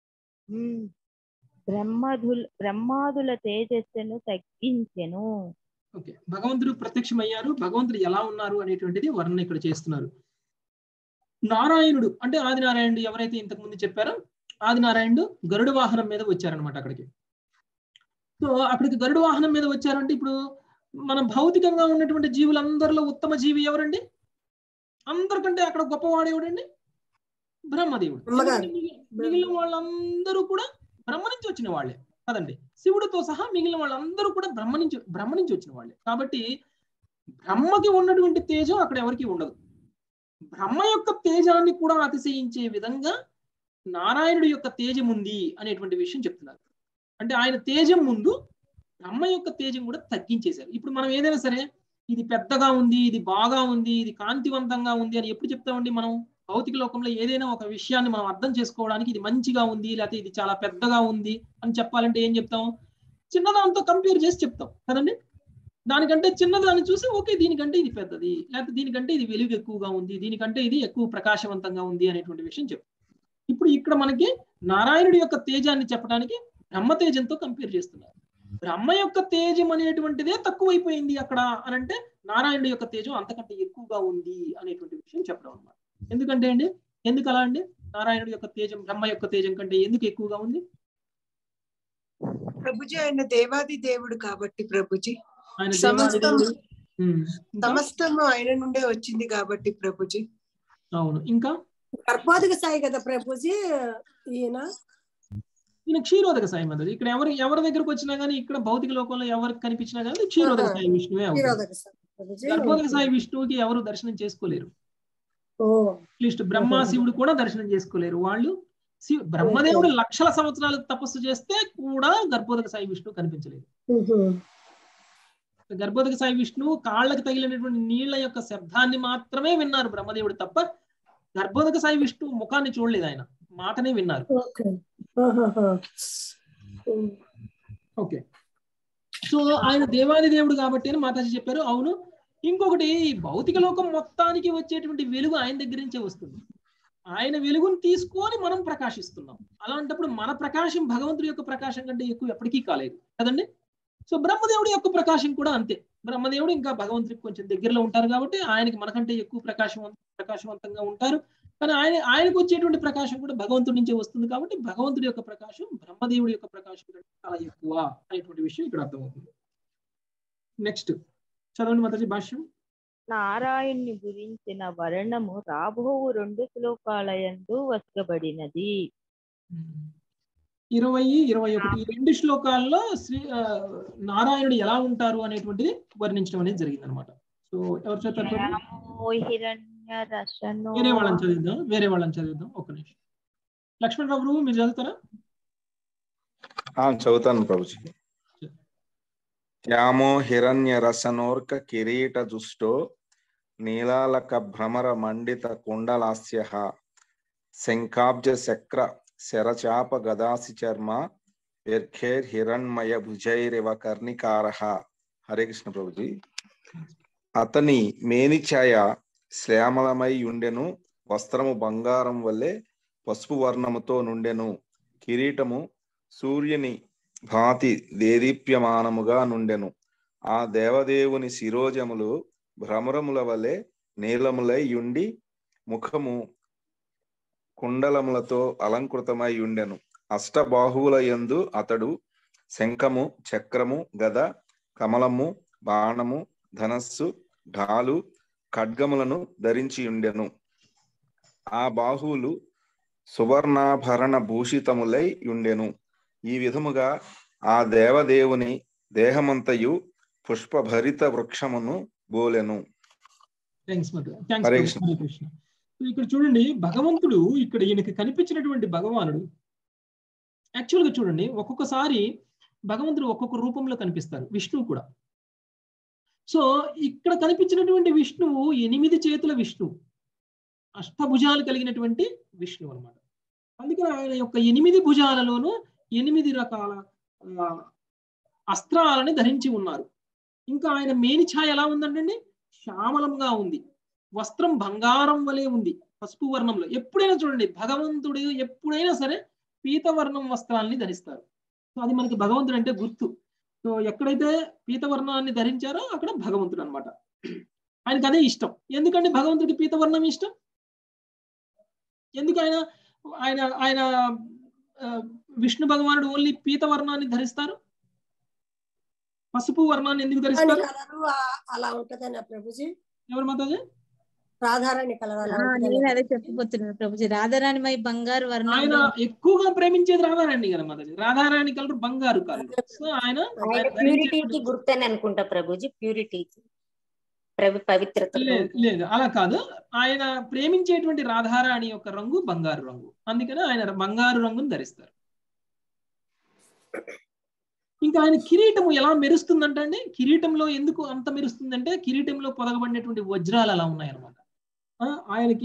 బ్రహ్మాదుల తేజస్సును తగ్గించెను. ఓకే, భగవంతుడు ప్రత్యక్షమయ్యారు. భగవంతుడు ఎలా ఉన్నారు అనేటువంటిది వర్ణన ఇక్కడ చేస్తున్నారు. నారాయణుడు అంటే ఆదినారాయణుడు ఎవరైతే ఇంతకు ముందు చెప్పారో ఆదినారాయణుడు గరుడ వాహనం మీద వచ్చారనమాట అక్కడికి. సో అక్కడికి గరుడ వాహనం మీద వచ్చారంటే ఇప్పుడు మన భౌతికంగా ఉన్నటువంటి జీవులందరిలో ఉత్తమ జీవి ఎవరండి? అందరికంటే అక్కడ గొప్పవాడు ఎవడండి? బ్రహ్మదేవుడు. మిగిలిన వాళ్ళందరూ కూడా బ్రహ్మ నుంచి వచ్చిన వాళ్ళే కదండి. శివుడితో సహా మిగిలిన వాళ్ళందరూ కూడా బ్రహ్మ నుంచి వచ్చిన వాళ్ళే. కాబట్టి బ్రహ్మకి ఉన్నటువంటి తేజం అక్కడ ఎవరికి ఉండదు. బ్రహ్మ యొక్క తేజాన్ని కూడా అతిశయించే విధంగా నారాయణుడి యొక్క తేజం ఉంది అనేటువంటి విషయం చెప్తున్నారు. అంటే ఆయన తేజం ముందు బ్రహ్మ యొక్క తేజం కూడా తగ్గించేశారు. ఇప్పుడు మనం ఏదైనా సరే ఇది పెద్దగా ఉంది, ఇది బాగా ఉంది, ఇది కాంతివంతంగా ఉంది అని ఎప్పుడు చెప్తామండి? మనం భౌతిక లోకంలో ఏదైనా ఒక విషయాన్ని మనం అర్థం చేసుకోవడానికి ఇది మంచిగా ఉంది లేకపోతే ఇది చాలా పెద్దగా ఉంది అని చెప్పాలంటే ఏం చెప్తాం? చిన్నదాంతో కంపేర్ చేసి చెప్తాం కదండి. దానికంటే చిన్నదాన్ని చూసి ఓకే దీనికంటే ఇది పెద్దది, లేకపోతే దీనికంటే ఇది వెలుగు ఎక్కువగా ఉంది, దీనికంటే ఇది ఎక్కువ ప్రకాశవంతంగా ఉంది అనేటువంటి విషయం చెప్తాం. ఇప్పుడు ఇక్కడ మనకి నారాయణుడి యొక్క తేజాన్ని చెప్పడానికి బ్రహ్మ తేజంతో కంపేర్ చేస్తున్నారు. బ్రహ్మ యొక్క తేజం అనేటువంటిదే తక్కువైపోయింది అక్కడ అని అంటే నారాయణుడి యొక్క తేజం అంతకంటే ఎక్కువగా ఉంది అనేటువంటి విషయం చెప్పడం అన్నమాట. ఎందుకంటే అండి, ఎందుకు అలా అండి? నారాయణుడి యొక్క తేజం బ్రహ్మ యొక్క తేజం కంటే ఎందుకు ఎక్కువగా ఉంది? ప్రభుజీ ఆయన దేవాది దేవుడు కాబట్టి ప్రభుజీ, ఆయన దేవాది దేవుడు. సమస్తం ఆయన నుండే వచ్చింది కాబట్టి ప్రభుజీ. అవును. ఇంకా గర్భోదక సాయి కదా ప్రభుజీ ఈయన క్షీరోదక సాయి మాతాజీ. ఇక్కడ ఎవరి దగ్గరకు వచ్చినా గానీ, ఇక్కడ భౌతిక లోకంలో ఎవరికి కనిపించినా గానీ క్షీరోదక సాయి విష్ణువే అవుతుంది. గర్భోదక సాయి విష్ణువుకి ఎవరు దర్శనం చేసుకోలేరు. అట్లీస్ట్ బ్రహ్మ శివుడు కూడా దర్శనం చేసుకోలేరు. వాళ్ళు బ్రహ్మదేవుడు లక్షల సంవత్సరాలు తపస్సు చేస్తే కూడా గర్భోదక సాయి విష్ణువు కనిపించలేదు. గర్భోదక సాయి విష్ణువు కాళ్ళకి తగిలినటువంటి నీళ్ల యొక్క శబ్దాన్ని మాత్రమే విన్నారు బ్రహ్మదేవుడు తప్ప గర్భోదక సాయి విష్ణువు ముఖాన్ని చూడలేదు, ఆయన మాటనే విన్నారు. ఓకే, సో ఆయన దేవాది దేవుడు కాబట్టి అని మాతాజీ చెప్పారు. అవును. ఇంకొకటి, భౌతిక లోకం మొత్తానికి వచ్చేటువంటి వెలుగు ఆయన దగ్గర నుంచే వస్తుంది. ఆయన వెలుగును తీసుకొని మనం ప్రకాశిస్తున్నాం. అలాంటప్పుడు మన ప్రకాశం భగవంతుడి యొక్క ప్రకాశం కంటే ఎక్కువ ఎప్పటికీ కాలేదు కదండి. సో బ్రహ్మదేవుడి యొక్క ప్రకాశం కూడా అంతే. బ్రహ్మదేవుడు ఇంకా భగవంతుడికి కొంచెం దగ్గరలో ఉంటారు కాబట్టి ఆయనకి మనకంటే ఎక్కువ ప్రకాశవంతంగా ఉంటారు. కానీ ఆయనకు వచ్చేటువంటి ప్రకాశం కూడా భగవంతుడి నుంచే వస్తుంది కాబట్టి భగవంతుడి యొక్క ప్రకాశం బ్రహ్మదేవుడి యొక్క ప్రకాశం కంటే చాలా ఎక్కువ అనేటువంటి విషయం ఇక్కడ అర్థమవుతుంది. నెక్స్ట్ చదవండి మాతాజీ భాష్యం. నారాయణ్ణి గురించిన వర్ణము రాబోవు 2 శ్లోకాలయందు వసగబడినది. 20, 21 ఈ 2 శ్లోకాల్లో నారాయణుడు ఎలా ఉంటారు అనేటువంటిది వర్ణించడం అనేది జరిగింది అనమాట. సో ఎవరు చదువుతారు? వేరే వాళ్ళని చదివిద్దాం. ఒక్క నిమిషం. లక్ష్మణరావు ప్రభు మీరు చదువుతారా? చదువుతాను ప్రభుజీ. శ్యామో హిరణ్య రసనోర్క కిరీట జుష్టో నీలాలక భ్రమర మండిత కుండలాస్య శంఖాబ్జ చక్ర శరచాప గదాసి చర్మ వ్యర్ఖేర్ హిరణ్మయ భుజైరివ కర్ణికారః. హరే కృష్ణ ప్రభుజీ. అతని మేనిఛాయ శ్యామలమై ఉండెను, వస్త్రము బంగారం వల్లే పసుపు వర్ణముతో నుండెను, కిరీటము సూర్యుని భాతి దేదీప్యమానముగా నుండెను. ఆ దేవదేవుని శిరోజములు భ్రమరముల వలె నీలములై ఉండి ముఖము కుండలములతో అలంకృతమై ఉండెను. అష్టబాహువుల యందు అతడు శంఖము, చక్రము, గద, కమలము, బాణము, ధనస్సు, ఢాలు, ఖడ్గములను ధరించి ఉండెను. ఆ బాహువులు సువర్ణాభరణ భూషితములై ఉండెను. ఈ విధముగా ఆ దేవదేవుని దేహమంతయు పుష్పభరిత వృక్షమును బోలెను. ఇక్కడ చూడండి, భగవంతుడు ఇక్కడ ఈయనకి కనిపించినటువంటి భగవానుడు యాక్చువల్ గా చూడండి, ఒక్కొక్కసారి భగవంతుడు ఒక్కొక్క రూపంలో కనిపిస్తారు, విష్ణువు కూడా. సో ఇక్కడ కనిపించినటువంటి విష్ణువు 8 చేతుల విష్ణువు, అష్టభుజాలు కలిగినటువంటి విష్ణువు అనమాట. అందుకని ఆయన యొక్క 8 భుజాలలోనూ 8 రకాల అస్త్రాలని ధరించి ఉన్నారు. ఇంకా ఆయన మేనిఛాయ ఎలా ఉందంటే శ్యామలంగా ఉంది, వస్త్రం బంగారం వలె ఉంది, పసుపు వర్ణంలో. ఎప్పుడైనా చూడండి, భగవంతుడు ఎప్పుడైనా సరే పీతవర్ణం వస్త్రాలని ధరిస్తారు. సో అది మనకి భగవంతుడు అంటే గుర్తు. సో ఎక్కడైతే పీతవర్ణాన్ని ధరించారో అక్కడ భగవంతుడు అనమాట. ఆయనకి అదే ఇష్టం. ఎందుకంటే భగవంతుడికి పీతవర్ణం ఇష్టం. ఎందుకు ఆయన ఆయన ఆయన విష్ణు భగవానుడు ఓన్లీ పీతవర్ణాన్ని ధరిస్తారు, పసుపు వర్ణాన్ని ఎందుకు ధరిస్తారు? అలా ఉంటదన్న ప్రభుజీ. ఎవరు మాతాజీ? రాధారాణి కలర్. అదే చెప్పబోతున్నారు ప్రభుజీ. రాధారాణి బంగారు వర్ణం. ఆయన ఎక్కువగా ప్రేమించేది రాధారాణి కదా మాతాజీ. రాధారాణి కలర్ బంగారు కలర్. సో ఆయన ప్యూరిటీకి గుర్తని అనుకుంటా ప్రభుజీ. ప్యూరిటీకి, పవిత్రత. లేదు, అలా కాదు. ఆయన ప్రేమించేటువంటి రాధారాణి యొక్క రంగు బంగారు రంగు, అందుకని ఆయన బంగారు రంగును ధరిస్తారు. ఇంకా ఆయన కిరీటము ఎలా మెరుస్తుందంటే అండి, కిరీటంలో ఎందుకు అంత మెరుస్తుందంటే కిరీటంలో పొదగబడినటువంటి వజ్రాలు అలా ఉన్నాయన్నమాట. ఆయనకి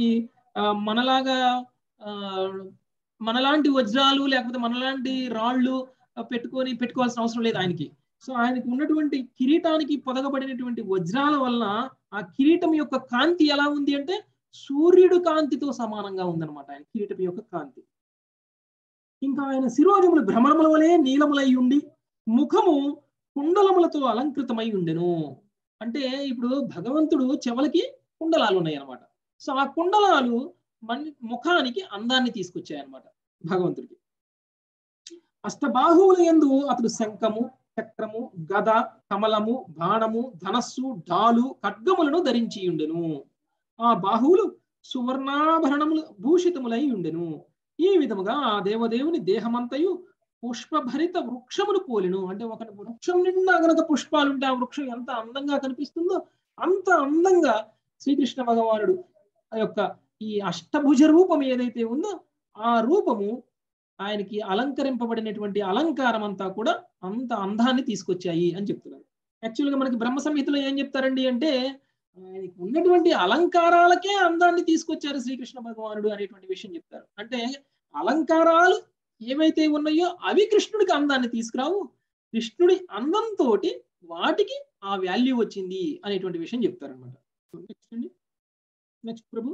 మనలాంటి వజ్రాలు లేకపోతే మనలాంటి రాళ్ళు పెట్టుకోవాల్సిన అవసరం లేదు ఆయనకి. సో ఆయనకి ఉన్నటువంటి కిరీటానికి పొదగబడినటువంటి వజ్రాల వలన ఆ కిరీటం యొక్క కాంతి ఎలా ఉంది అంటే సూర్యుడు కాంతితో సమానంగా ఉందన్నమాట ఆయన కిరీటం యొక్క కాంతి. ఇంకా ఆయన శిరోజములు భ్రమరముల వలె నీలములై ఉండి ముఖము కుండలములతో అలంకృతమై ఉండెను. అంటే ఇప్పుడు భగవంతుడు చెవులకి కుండలాలు ఉన్నాయి అన్నమాట. సో ఆ కుండలాలు ముఖానికి అందాన్ని తీసుకొచ్చాయి అన్నమాట భగవంతుడికి. అష్టబాహువుల యందు అతడు శంఖము, చక్రము, గద, కమలము, బాణము, ధనస్సు, ఢాలు, ఖడ్గములను ధరించి ఉండెను. ఆ బాహువులు సువర్ణాభరణములు భూషితములై ఉండెను. ఈ విధముగా ఆ దేవదేవుని దేహమంతయు పుష్పభరిత వృక్షమును పోలిను. అంటే ఒక వృక్షం నిండా గనక పుష్పాలు ఉంటే ఆ వృక్షం ఎంత అందంగా కనిపిస్తుందో అంత అందంగా శ్రీకృష్ణ భగవానుడు ఆ యొక్క ఈ అష్టభుజ రూపం ఏదైతే ఉందో ఆ రూపము ఆయనకి అలంకరింపబడినటువంటి అలంకారం అంతా కూడా అంత అందాన్ని తీసుకొచ్చాయి అని చెప్తున్నారు. యాక్చువల్గా మనకి బ్రహ్మ సంహితలో ఏం చెప్తారండి అంటే ఆయనకి ఉన్నటువంటి అలంకారాలకే అందాన్ని తీసుకొచ్చారు శ్రీకృష్ణ భగవానుడు అనేటువంటి విషయం చెప్తారు. అంటే అలంకారాలు ఏవైతే ఉన్నాయో అవి కృష్ణుడికి అందాన్ని తీసుకురావు, కృష్ణుడి అందంతో వాటికి ఆ వాల్యూ వచ్చింది అనేటువంటి విషయం చెప్తారనమాట. నెక్స్ట్ అండి, నెక్స్ట్ ప్రభు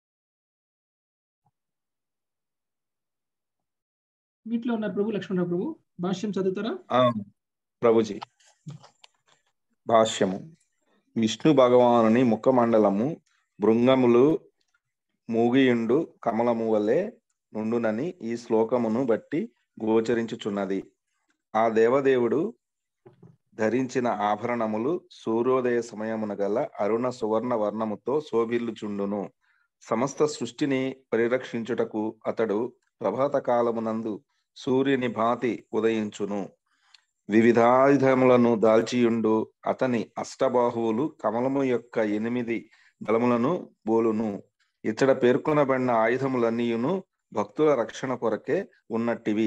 మీట్లో ఉన్నారు ప్రభు, లక్ష్మణరావు ప్రభు భాష్యం చదువుతారా? ప్రభుజీ భాష్యము. విష్ణు భగవానుని ముఖమండలము భృంగములు మూగియుండు కమలము వలె నుండునని ఈ శ్లోకమును బట్టి గోచరించుచున్నది. ఆ దేవదేవుడు ధరించిన ఆభరణములు సూర్యోదయ సమయమున గల అరుణ సువర్ణ వర్ణముతో శోభిల్లుచుండును. సమస్త సృష్టిని పరిరక్షించుటకు అతడు ప్రభాత కాలమునందు సూర్యుని భాతి ఉదయించును. వివిధాయుధములను దాల్చియుండు అతని అష్టబాహువులు కమలము యొక్క 8 దళములను బోలును. ఇచ్చట పేర్కొనబడిన ఆయుధములన్నీయును భక్తుల రక్షణ కొరకే ఉన్నట్టివి.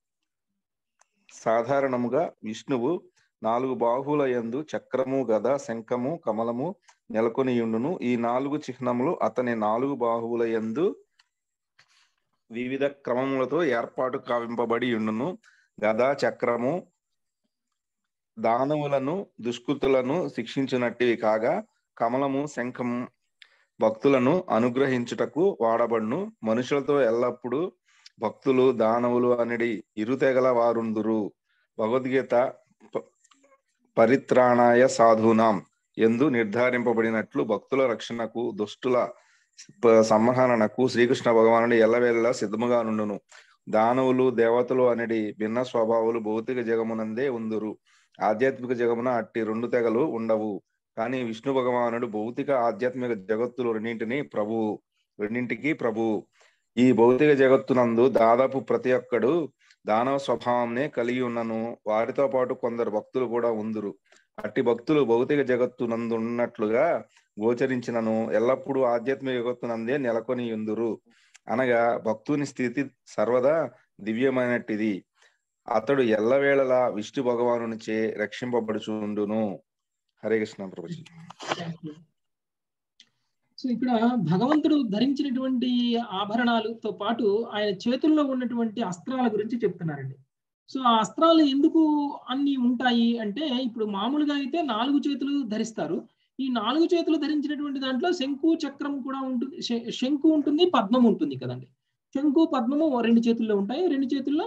సాధారణముగా విష్ణువు 4 బాహువుల యందు చక్రము, గద, శంఖము, కమలము నెలకొనియుండును. ఈ 4 చిహ్నములు అతని 4 బాహువుల యందు వివిధ క్రమములతో ఏర్పాటు కావింపబడి ఉండును. గద, చక్రము దానవులను దుష్కృతులను శిక్షించినట్టివి కాగా, కమలము, శంఖము భక్తులను అనుగ్రహించుటకు వాడబడును. మనుషులతో ఎల్లప్పుడూ భక్తులు దానవులు అనేది ఇరుతెగల వారుందురు. భగవద్గీత పరిత్రాణాయ సాధూనాం ఎందు నిర్ధారింపబడినట్లు భక్తుల రక్షణకు దుష్టుల సంహరణకు శ్రీకృష్ణ భగవానుడు ఎల్లవేళలా సిద్ధముగా నుండును. దానవులు దేవతలు అనేది భిన్న స్వభావాలు భౌతిక జగమునందే ఉందురు. ఆధ్యాత్మిక జగమున అట్టి 2 తెగలు ఉండవు. కానీ విష్ణు భగవానుడు భౌతిక ఆధ్యాత్మిక జగత్తులు రెండింటికి ప్రభువు. ఈ భౌతిక జగత్తునందు దాదాపు ప్రతి ఒక్కడు దానవ స్వభావంనే కలిగి ఉన్నను. వారితో పాటు కొందరు భక్తులు కూడా ఉందురు. అట్టి భక్తులు భౌతిక జగత్తునందు ఉన్నట్లుగా గోచరించినను ఎల్లప్పుడూ ఆధ్యాత్మిక జగత్తునందే నెలకొని ఉందురు. అనగా భక్తుని స్థితి సర్వదా దివ్యమైనట్టిది. అతడు ఎల్లవేళలా విష్ణు భగవానునిచే రక్షింపబడుచుండును. హరే కృష్ణ ప్రభుజీ. సో ఇక్కడ భగవంతుడు ధరించినటువంటి ఆభరణాలతో పాటు ఆయన చేతుల్లో ఉన్నటువంటి అస్త్రాల గురించి చెప్తున్నారండి. సో ఆ అస్త్రాలు ఎందుకు అన్ని ఉంటాయి అంటే, ఇప్పుడు మామూలుగా అయితే 4 చేతులు ధరిస్తారు. ఈ 4 చేతులు ధరించినటువంటి దాంట్లో శంకు, చక్రం కూడా ఉంటుంది, శంకు ఉంటుంది, పద్మం ఉంటుంది కదండి. శంకు, పద్మము 2 చేతుల్లో ఉంటాయి. 2 చేతుల్లో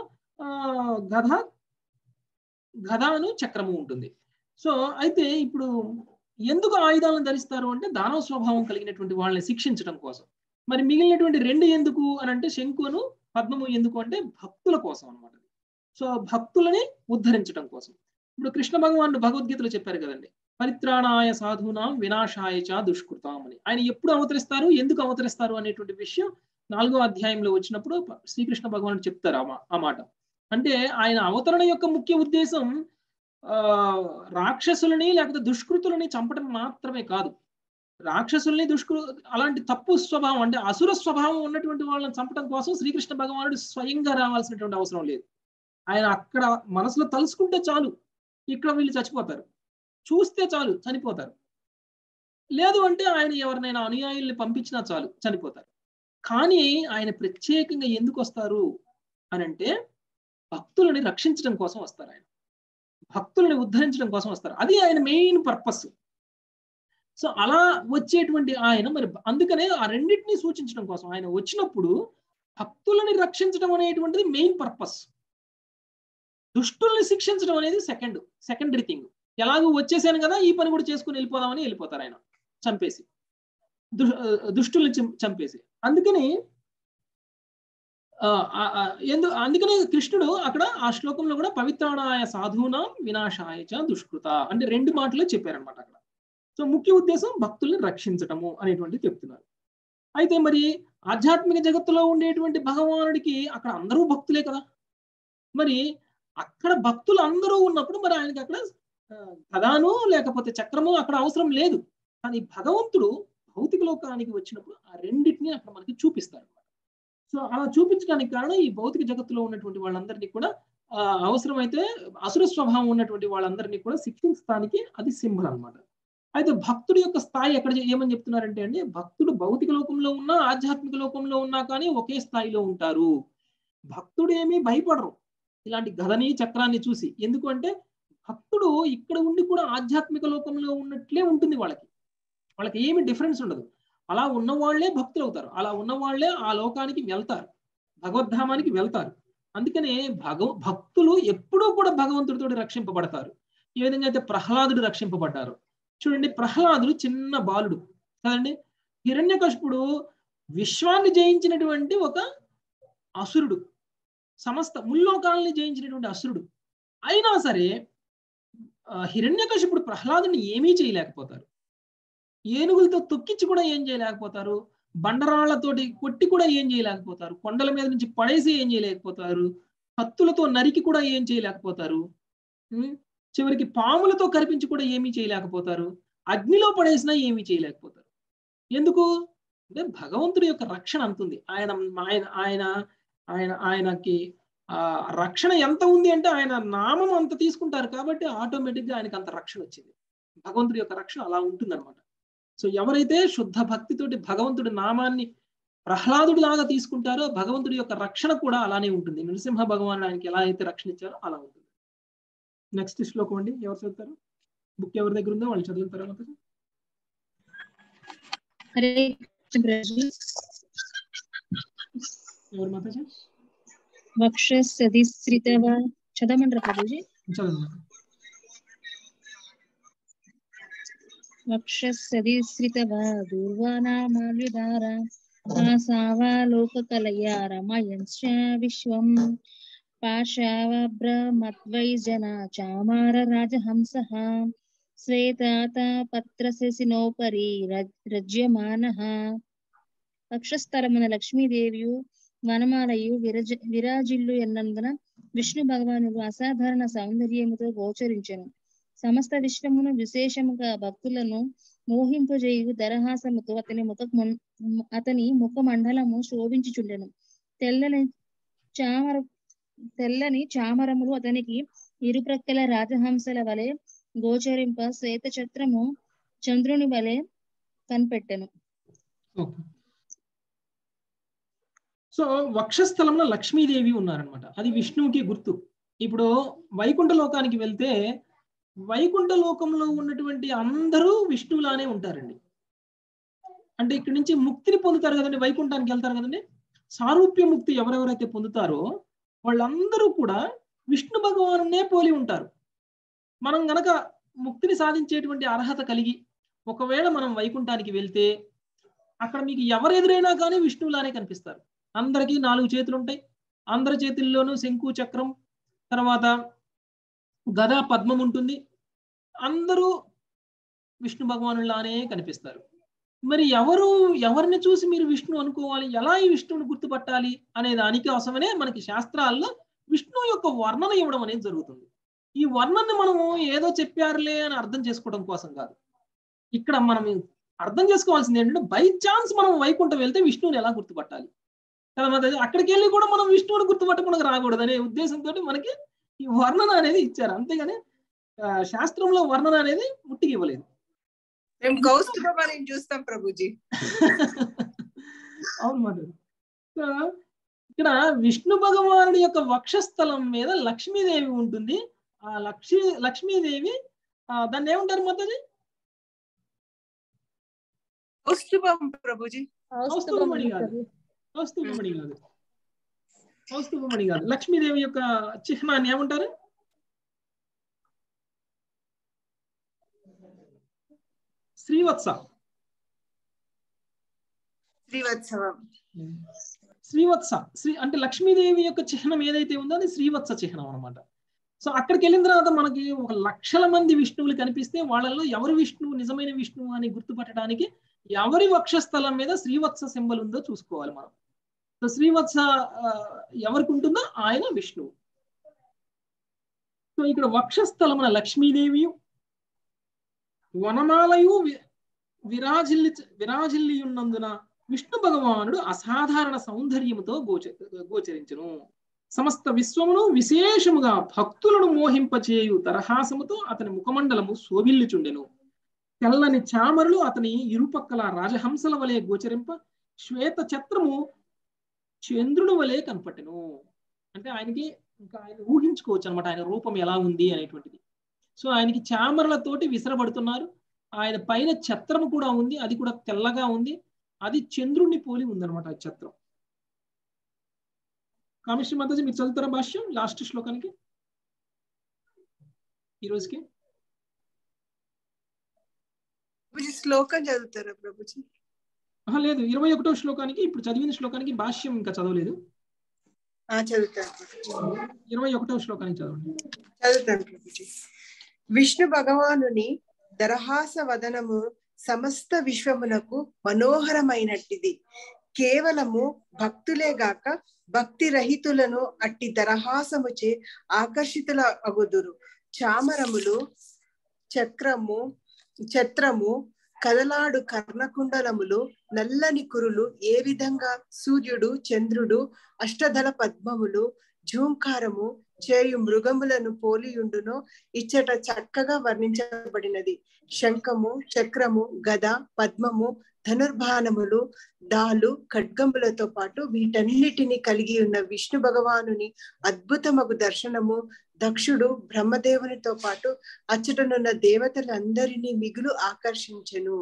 గదాను చక్రము ఉంటుంది. సో అయితే ఇప్పుడు ఎందుకు ఆయుధాలను ధరిస్తారు అంటే దానవ స్వభావం కలిగినటువంటి వాళ్ళని శిక్షించడం కోసం. మరి మిగిలినటువంటి 2 ఎందుకు అని అంటే శంకును పద్మము ఎందుకు అంటే భక్తుల కోసం అన్నమాట. సో భక్తులని ఉద్ధరించడం కోసం. ఇప్పుడు కృష్ణ భగవానుడు భగవద్గీతలో చెప్పారు కదండి, పరిత్రాణాయ సాధూనాం వినాశాయ చ దుష్కృతాం అని. ఆయన ఎప్పుడు అవతరిస్తారు, ఎందుకు అవతరిస్తారు అనేటువంటి విషయం 4వ అధ్యాయంలో వచ్చినప్పుడు శ్రీకృష్ణ భగవానుడు చెప్తారు ఆ మాట. అంటే ఆయన అవతరణ యొక్క ముఖ్య ఉద్దేశం రాక్షసులని లేకపోతే దుష్కృతులని చంపడం మాత్రమే కాదు. రాక్షసుల్ని అలాంటి తప్పు స్వభావం అంటే అసుర స్వభావం ఉన్నటువంటి వాళ్ళని చంపడం కోసం శ్రీకృష్ణ భగవానుడు స్వయంగా రావాల్సినటువంటి అవసరం లేదు. ఆయన అక్కడ మనసులో తలుసుకుంటే చాలు, ఇక్కడ వీళ్ళు చచ్చిపోతారు, చూస్తే చాలు చనిపోతారు. లేదు అంటే ఆయన ఎవరినైనా అనుయాయుల్ని పంపించినా చాలు చనిపోతారు. కానీ ఆయన ప్రత్యేకంగా ఎందుకు వస్తారు అని అంటే భక్తులని రక్షించడం కోసం వస్తారు. ఆయన భక్తులని ఉద్ధరించడం కోసం వస్తారు. అది ఆయన మెయిన్ పర్పస్. సో అలా వచ్చేటువంటి ఆయన మరి అందుకనే ఆ రెండింటినీ సూచించడం కోసం ఆయన వచ్చినప్పుడు భక్తులని రక్షించడం అనేటువంటిది మెయిన్ పర్పస్. దుష్టుల్ని శిక్షించడం అనేది సెకండరీ థింగ్. ఎలాగో వచ్చేసాను కదా ఈ పని కూడా చేసుకుని వెళ్ళిపోదామని వెళ్ళిపోతారు ఆయన చంపేసి, దుష్టుల్ని చంపేసి. అందుకని అందుకనే కృష్ణుడు అక్కడ ఆ శ్లోకంలో కూడా పవిత్రాణాయ సాధూనాం వినాశాయ చ దుష్కృత అంటే 2 మాటలు చెప్పారనమాట అక్కడ. సో ముఖ్య ఉద్దేశం భక్తుల్ని రక్షించటము అనేటువంటి చెప్తున్నారు. అయితే మరి ఆధ్యాత్మిక జగత్తులో ఉండేటువంటి భగవానుడికి అక్కడ అందరూ భక్తులే కదా, మరి అక్కడ భక్తులు అందరూ ఉన్నప్పుడు మరి ఆయనకి అక్కడ కథాను లేకపోతే చక్రము అక్కడ అవసరం లేదు. కానీ భగవంతుడు భౌతిక లోకానికి వచ్చినప్పుడు ఆ రెండింటిని అక్కడ మనకి చూపిస్తారు. సో అలా చూపించడానికి కారణం ఈ భౌతిక జగత్తులో ఉన్నటువంటి వాళ్ళందరినీ కూడా అవసరమైతే అసుర స్వభావం ఉన్నటువంటి వాళ్ళందరినీ కూడా శిక్షించడానికి అది సింబల్ అన్నమాట. అయితే భక్తుడి యొక్క స్థాయి ఎక్కడ ఏమని చెప్తున్నారంటే అండి, భక్తుడు భౌతిక లోకంలో ఉన్నా ఆధ్యాత్మిక లోకంలో ఉన్నా కానీ ఒకే స్థాయిలో ఉంటారు. భక్తుడు ఏమీ భయపడరు ఇలాంటి గదని చక్రాన్ని చూసి. ఎందుకు అంటే భక్తుడు ఇక్కడ ఉండి కూడా ఆధ్యాత్మిక లోకంలో ఉన్నట్లే ఉంటుంది, వాళ్ళకి ఏమి డిఫరెన్స్ ఉండదు. అలా ఉన్న వాళ్లే భక్తులు అవుతారు, అలా ఉన్న వాళ్లే ఆ లోకానికి వెళ్తారు, భగవద్ధామానికి వెళ్తారు. అందుకనే భక్తులు ఎప్పుడూ కూడా భగవంతుడితో రక్షింపబడతారు. ఏ విధంగా అయితే ప్రహ్లాదుడు రక్షింపబడ్డారు. చూడండి, ప్రహ్లాదుడు చిన్న బాలుడు కదండి, హిరణ్యకశిపుడు విశ్వాన్ని జయించినటువంటి ఒక అసురుడు, సమస్త ముల్లోకాలని జయించినటువంటి అసురుడు. అయినా సరే హిరణ్యకశిపుడు ప్రహ్లాదుని ఏమీ చేయలేకపోతారు, ఏనుగులతో తొక్కించి కూడా ఏం చేయలేకపోతారు, బండరాళ్లతోటి కొట్టి కూడా ఏం చేయలేకపోతారు, కొండల మీద నుంచి పడేసి ఏం చేయలేకపోతారు, కత్తులతో నరికి కూడా ఏం చేయలేకపోతారు, చివరికి పాములతో కరిపించి కూడా ఏమీ చేయలేకపోతారు, అగ్నిలో పడేసినా ఏమీ చేయలేకపోతారు. ఎందుకు అంటే భగవంతుడి యొక్క రక్షణ అంతుంది. ఆయనకి రక్షణ ఎంత ఉంది అంటే ఆయన నామం అంత తీసుకుంటారు కాబట్టి ఆటోమేటిక్ గా ఆయనకి అంత రక్షణ వచ్చింది. భగవంతుడి యొక్క రక్షణ అలా ఉంటుంది అనమాట. సో ఎవరైతే శుద్ధ భక్తితోటి భగవంతుడి నామాన్ని ప్రహ్లాదుడి లాగా తీసుకుంటారో భగవంతుడి యొక్క రక్షణ కూడా అలానే ఉంటుంది. నరసింహ భగవాన్ ఆయనకి ఎలా అయితే రక్షణ ఇచ్చారో అలా ఉంటుంది. నెక్స్ట్ శ్లోకం అండి, ఎవరు చదువుతారు? బుక్ ఎవరి దగ్గర ఉందో వాళ్ళు చదువుతారా? ఎవరు మాతాజీ? వక్షసదిశ్రితవ చదవమంటారా ప్రభుజీ? చదవండి. వక్షసదిశ్రితవ దూర్వానామాల్యుధార ఆసావాలోకకలయా రమయంశ్చ విశ్వం పాశావభ్రమద్వైజన చామార రాజహంసః శ్వేతాత పత్రశిసినోపరి రజ్యమానః. వక్షస్థలమున లక్ష్మీదేవియు వనమాలయు విరాజిల్లు ఎన్నందున విష్ణు భగవానుడు అసాధారణ సౌందర్యముతో గోచరించెను. సమస్త విశ్వమును విశేషముగా భక్తులను మోహింపజేయు దరహాసముతో అతని ముఖమండలము శోభించుచుండెను. తెల్లని చామరములు అతనికి ఇరుప్రక్కల రాజహంసల వలె గోచరింప శ్వేత ఛత్రము చంద్రుని వలె కనిపెట్టెను. సో వక్షస్థలంలో లక్ష్మీదేవి ఉన్నారనమాట, అది విష్ణువుకి గుర్తు. ఇప్పుడు వైకుంఠ లోకానికి వెళ్తే వైకుంఠ లోకంలో ఉన్నటువంటి అందరూ విష్ణువులానే ఉంటారండి. అంటే ఇక్కడి నుంచి ముక్తిని పొందుతారు కదండి, వైకుంఠానికి వెళ్తారు కదండి. సారూప్య ముక్తి ఎవరెవరైతే పొందుతారో వాళ్ళందరూ కూడా విష్ణు భగవానునే పోలి ఉంటారు. మనం గనక ముక్తిని సాధించేటువంటి అర్హత కలిగి ఒకవేళ మనం వైకుంఠానికి వెళ్తే అక్కడ మీకు ఎవరు ఎదురైనా కానీ విష్ణువులానే కనిపిస్తారు. అందరికీ 4 చేతులు ఉంటాయి, అందరి చేతుల్లోనూ శంకు చక్రం తర్వాత గదా పద్మం ఉంటుంది, అందరూ విష్ణు భగవానులానే కనిపిస్తారు. మరి ఎవరిని చూసి మీరు విష్ణు అనుకోవాలి, ఎలా ఈ విష్ణువుని గుర్తుపట్టాలి అనే దానికి కోసమనే మనకి శాస్త్రాల్లో విష్ణువు యొక్క వర్ణన ఇవ్వడం అనేది జరుగుతుంది. ఈ వర్ణనని మనము ఏదో చెప్పారులే అని అర్థం చేసుకోవడం కోసం కాదు. ఇక్కడ మనం అర్థం చేసుకోవాల్సింది ఏంటంటే బై ఛాన్స్ మనం వైకుంఠం వెళ్తే విష్ణువుని ఎలా గుర్తుపట్టాలి కదా, అక్కడికి వెళ్ళి కూడా మనం విష్ణువుని గుర్తుపట్టకుండా రాకూడదు అనే ఉద్దేశంతో మనకి ఈ వర్ణన అనేది ఇచ్చారు. అంతేగాని శాస్త్రంలో వర్ణన అనేది ముట్టికి ఇవ్వలేదు. చూస్తాం ప్రభుజీ. అవును మాట. ఇక్కడ విష్ణు భగవానుడి యొక్క వక్షస్థలం మీద లక్ష్మీదేవి ఉంటుంది. ఆ లక్ష్మీదేవి దాన్ని ఏమంటారు మాతాజీ? ప్రభుజీ కౌస్తుభమణి కాదు, కౌస్తుభమణి కాదు, కౌస్తుభమణి కాదు. లక్ష్మీదేవి యొక్క చిహ్నాన్ని ఏమంటారు? శ్రీవత్స. శ్రీవత్స అంటే లక్ష్మీదేవి యొక్క చిహ్నం ఏదైతే ఉందో అది శ్రీవత్స చిహ్నం అనమాట. సో అక్కడికి వెళ్ళిన తర్వాత మనకి 1,00,000 మంది విష్ణువులు కనిపిస్తే వాళ్ళల్లో ఎవరు విష్ణువు, నిజమైన విష్ణువు అని గుర్తుపట్టడానికి ఎవరి వక్షస్థలం మీద శ్రీవత్స సింబల్ ఉందో చూసుకోవాలి మనం. సో శ్రీవత్స ఎవరికి ఉంటుందో ఆయన విష్ణువు. సో ఇక్కడ వక్షస్థలమున లక్ష్మీదేవియు వనమాలయు విరాజిల్లి ఉన్నందున విష్ణు భగవానుడు అసాధారణ సౌందర్యముతో గోచరించును. సమస్త విశ్వమును విశేషముగా భక్తులను మోహింపచేయు దరహాసముతో అతని ముఖమండలము శోభిల్లుచుండెను. తెల్లని చామరులు అతని ఇరుపక్కల రాజహంసల వలె గోచరింప శ్వేత ఛత్రము చంద్రుని వలె కనపట్టెను. అంటే ఆయనకి ఇంకా ఆయన ఊహించుకోవచ్చు అనమాట ఆయన రూపం ఎలా ఉంది అనేటువంటిది. సో ఆయనకి చామరలతోటి విసరబడుతున్నారు. ఆయన పైన ఛత్రము కూడా ఉంది, అది కూడా తెల్లగా ఉంది, అది చంద్రుణ్ణి పోలి ఉందన్నమాట ఆ ఛత్రం. కామేశ్వరి మాతాజీ మీరు చదువుతారా భాష్యం లాస్ట్ శ్లోకానికి ఈ రోజుకి? శ్లోకం చదువుతారా ప్రభుజీ? లేదు, 21వ శ్లోకానికి ఇప్పుడు చదివిన శ్లోకానికి భాష్యం ఇంకా చదవలేదు. చదువుతాను. 21వ శ్లోకానికి చదువుతాను ప్రభుజీ. విష్ణు భగవానుని దరహాస వదనము సమస్త విశ్వమునకు మనోహరమైనట్టిది. కేవలము భక్తులే గాక భక్తి రహితులను అట్టి దరహాసముచే ఆకర్షితుల అగుదురు. చామరములు ఛత్రము కదలాడు కర్ణకుండలములు నల్లని కురులు ఏ విధంగా సూర్యుడు చంద్రుడు అష్టదళ పద్మములు ఝూంకారము చేయు మృగములను పోలియుండునో ఇచ్చట చక్కగా వర్ణించబడినది. శంఖము చక్రము గద పద్మము ధనుర్బాణములు డాలు ఖడ్గములతో పాటు వీటన్నిటిని కలిగి ఉన్న విష్ణు భగవానుని అద్భుతమగు దర్శనము దక్షుడు బ్రహ్మదేవునితో పాటు అచ్చటనున్న దేవతలందరినీ మిగులు ఆకర్షించెను.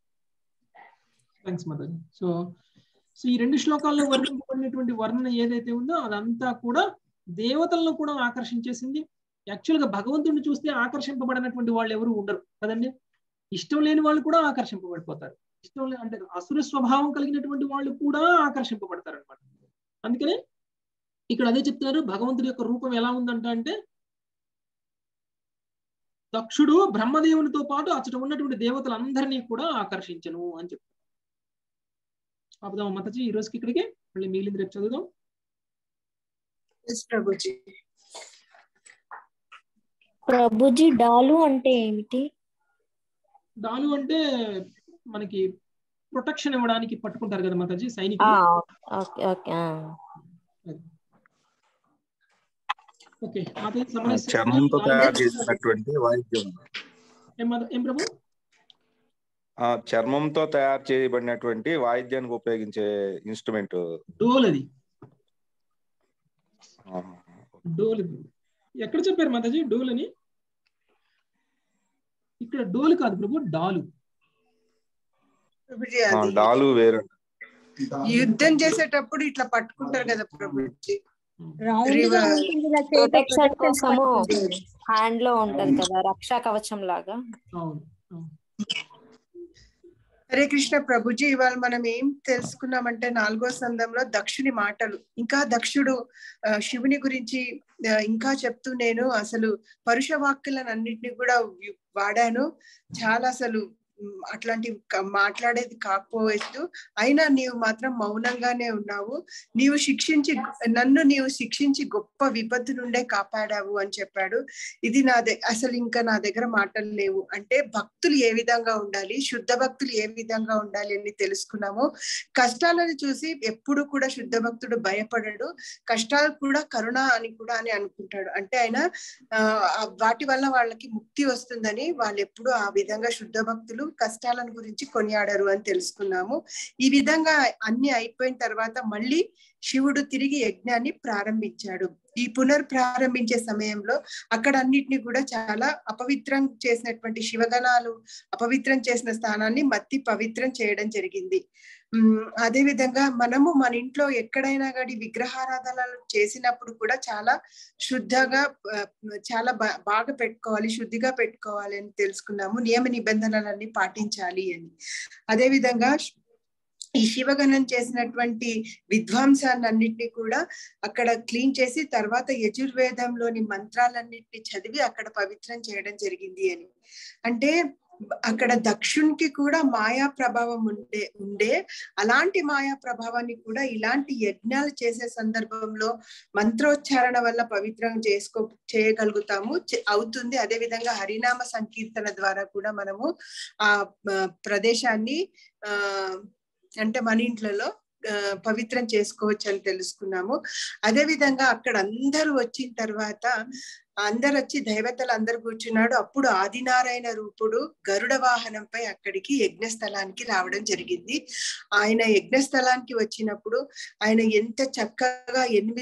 సో ఈ 2 శ్లోకాల్లో వర్ణింపబడినటువంటి వర్ణన ఏదైతే ఉందో అదంతా కూడా దేవతలను కూడా ఆకర్షించేసింది. యాక్చువల్ గా భగవంతుడిని చూస్తే ఆకర్షింపబడినటువంటి వాళ్ళు ఎవరు ఉండరు కదండి. ఇష్టం లేని వాళ్ళు కూడా ఆకర్షింపబడిపోతారు. ఇష్టం అంటే అసుర స్వభావం కలిగినటువంటి వాళ్ళు కూడా ఆకర్షింపబడతారు అనమాట. అందుకనే ఇక్కడ అదే చెప్తున్నారు, భగవంతుడి యొక్క రూపం ఎలా ఉందంట అంటే దక్షుడు బ్రహ్మదేవునితో పాటు అచ్చట ఉన్నటువంటి దేవతలందరినీ కూడా ఆకర్షించను అని చెప్తారు. ఆపుదాం మాతాజీ ఈ రోజుకి ఇక్కడికి, మళ్ళీ మిగిలింది రేపు చదువుదాం. ప్రభుజీ డాలు అంటే ఏమిటి? డాలు అంటే మనకి ప్రొటెక్షన్ ఇవ్వడానికి పట్టుకుంటారు కదా మాతాజీ సైనికులు. ఓకే చర్మంతో తయారు చేసినటువంటి వాయిద్యం. ఏం ప్రభు? చర్మంతో తయారు చేయబడినటువంటి వాయిద్యానికి ఉపయోగించే ఇన్స్ట్రుమెంట్ డోల్. అది డోల్. ఎక్కడ చెప్పారు మాతాజీ డోల్ అని? ఇక్కడ డోల్ కాదు ప్రభు, డాలు. డాలు వేరే. యుద్ధం చేసేటప్పుడు ఇట్లా పట్టుకుంటారు కదా ప్రభుజీ, ప్రొటెక్షన్ కోసము హ్యాండ్ లో ఉంటది కదా, రక్షా కవచం లాగా. హరే కృష్ణ ప్రభుజీ, ఇవాళ మనం ఏం తెలుసుకున్నామంటే 4వ స్కందంలో దక్షుని మాటలు, ఇంకా దక్షుడు శివుని గురించి ఇంకా చెప్తూ నేను అసలు పరుష వాక్కులను అన్నిటిని కూడా వాడాను. చాలా అసలు అట్లాంటి మాట్లాడేది కాకపోవచ్చు, అయినా నీవు మాత్రం మౌనంగానే ఉన్నావు. నన్ను నీవు శిక్షించి గొప్ప విపత్తు నుండే కాపాడావు అని చెప్పాడు. ఇది అసలు ఇంకా నా దగ్గర మాటలు లేవు. అంటే భక్తులు ఏ విధంగా ఉండాలి, శుద్ధ భక్తులు ఏ విధంగా ఉండాలి అని తెలుసుకున్నాము. కష్టాలను చూసి ఎప్పుడు కూడా శుద్ధ భక్తుడు భయపడడు, కష్టాలు కూడా కరుణ అని అనుకుంటాడు. అంటే ఆయన వాటి వల్ల వాళ్ళకి ముక్తి వస్తుందని వాళ్ళు ఎప్పుడు ఆ విధంగా శుద్ధ భక్తులు కష్టాలను గురించి కొనియాడరు అని తెలుసుకున్నాము. ఈ విధంగా అన్ని అయిపోయిన తర్వాత మళ్ళీ శివుడు తిరిగి యజ్ఞాన్ని ప్రారంభించాడు. ఈ పునర్ప్రారంభించే సమయంలో అక్కడ అన్నిటిని కూడా చాలా అపవిత్రం చేసినటువంటి శివగణాలు అపవిత్రం చేసిన స్థానాన్ని మత్తి పవిత్రం చేయడం జరిగింది. అదే విధంగా మనము మన ఇంట్లో ఎక్కడైనా కానీ విగ్రహారాధనలు చేసినప్పుడు కూడా చాలా శుద్ధంగా చాలా బాగా పెట్టుకోవాలి, శుద్ధిగా పెట్టుకోవాలి అని తెలుసుకున్నాము. నియమ నిబంధనలన్నీ పాటించాలి అని. అదే విధంగా ఈ శివగణం చేసినటువంటి విధ్వంసాలన్నింటినీ కూడా అక్కడ క్లీన్ చేసి తర్వాత యజుర్వేదంలోని మంత్రాలన్నింటినీ చదివి అక్కడ పవిత్రం చేయడం జరిగింది అని. అంటే అక్కడ దక్షునికి కూడా మాయా ప్రభావం ఉండే అలాంటి మాయా ప్రభావాన్ని కూడా ఇలాంటి యజ్ఞాలు చేసే సందర్భంలో మంత్రోచ్చారణ వల్ల పవిత్రం చేయగలుగుతాము, అవుతుంది. అదే విధంగా హరినామ సంకీర్తన ద్వారా కూడా మనము ఆ ప్రదేశాన్ని అంటే మన ఇంట్లలో పవిత్రం చేసుకోవచ్చు అని తెలుసుకున్నాము. అదే విధంగా అక్కడ అందరూ వచ్చిన తర్వాత అందరు వచ్చి దేవతలు అందరు కూర్చున్నాడు. అప్పుడు ఆదినారాయణ రూపుడు గరుడ వాహనంపై అక్కడికి యజ్ఞస్థలానికి రావడం జరిగింది. ఆయన యజ్ఞస్థలానికి వచ్చినప్పుడు ఆయన ఎంత చక్కగా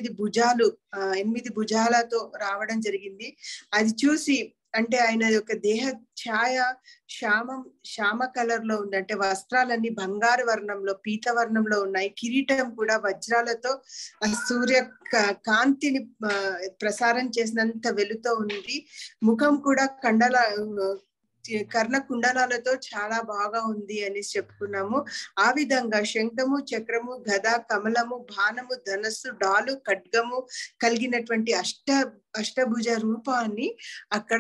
8 భుజాలతో రావడం జరిగింది. అది చూసి అంటే ఆయన యొక్క దేహ ఛాయ శ్యామ కలర్ లో ఉంది, అంటే వస్త్రాలన్నీ బంగారు వర్ణంలో పీత వర్ణంలో ఉన్నాయి. కిరీటం కూడా వజ్రాలతో సూర్య కాంతిని ప్రసారం చేసినంత వెలుతో ఉంది. ముఖం కూడా కర్ణ కుండలాలతో చాలా బాగా ఉంది అని చెప్పుకున్నాము. ఆ విధంగా శంఖము, చక్రము, గద, కమలము, బాణము, ధనస్సు, డాలు, ఖడ్గము కలిగినటువంటి అష్టభుజ రూపాన్ని అక్కడ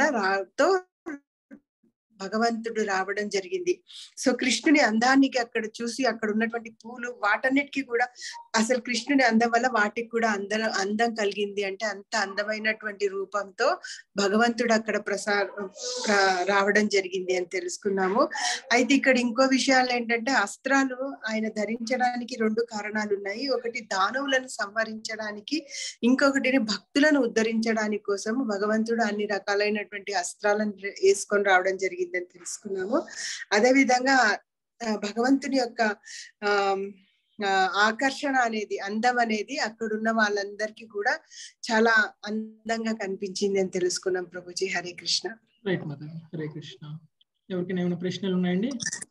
భగవంతుడు రావడం జరిగింది. సో కృష్ణుని అందానికి అక్కడ చూసి అక్కడ ఉన్నటువంటి పూలు వాటన్నిటికీ కూడా అసలు కృష్ణుని అందం వల్ల వాటికి కూడా అందం కలిగింది. అంటే అంత అందమైనటువంటి రూపంతో భగవంతుడు అక్కడ రావడం జరిగింది అని తెలుసుకున్నాము. అయితే ఇక్కడ ఇంకో విషయాలు ఏంటంటే అస్త్రాలు ఆయన ధరించడానికి 2 కారణాలు ఉన్నాయి. ఒకటి దానవులను సంహరించడానికి, ఇంకొకటి భక్తులను ఉద్ధరించడానికి కోసం భగవంతుడు అన్ని రకాలైనటువంటి అస్త్రాలను వేసుకొని రావడం జరిగింది అని తెలుసుకున్నాము. అదే విధంగా భగవంతుని యొక్క ఆకర్షణ అనేది, అందం అనేది అక్కడున్న వాళ్ళందరికీ కూడా చాలా అందంగా కనిపించింది అని తెలుసుకున్నాం. ప్రభుజీ హరే కృష్ణ. రైట్ మాత, హరే కృష్ణ. ఎవరికైనా ఏమైనా ప్రశ్నలు ఉన్నాయండి?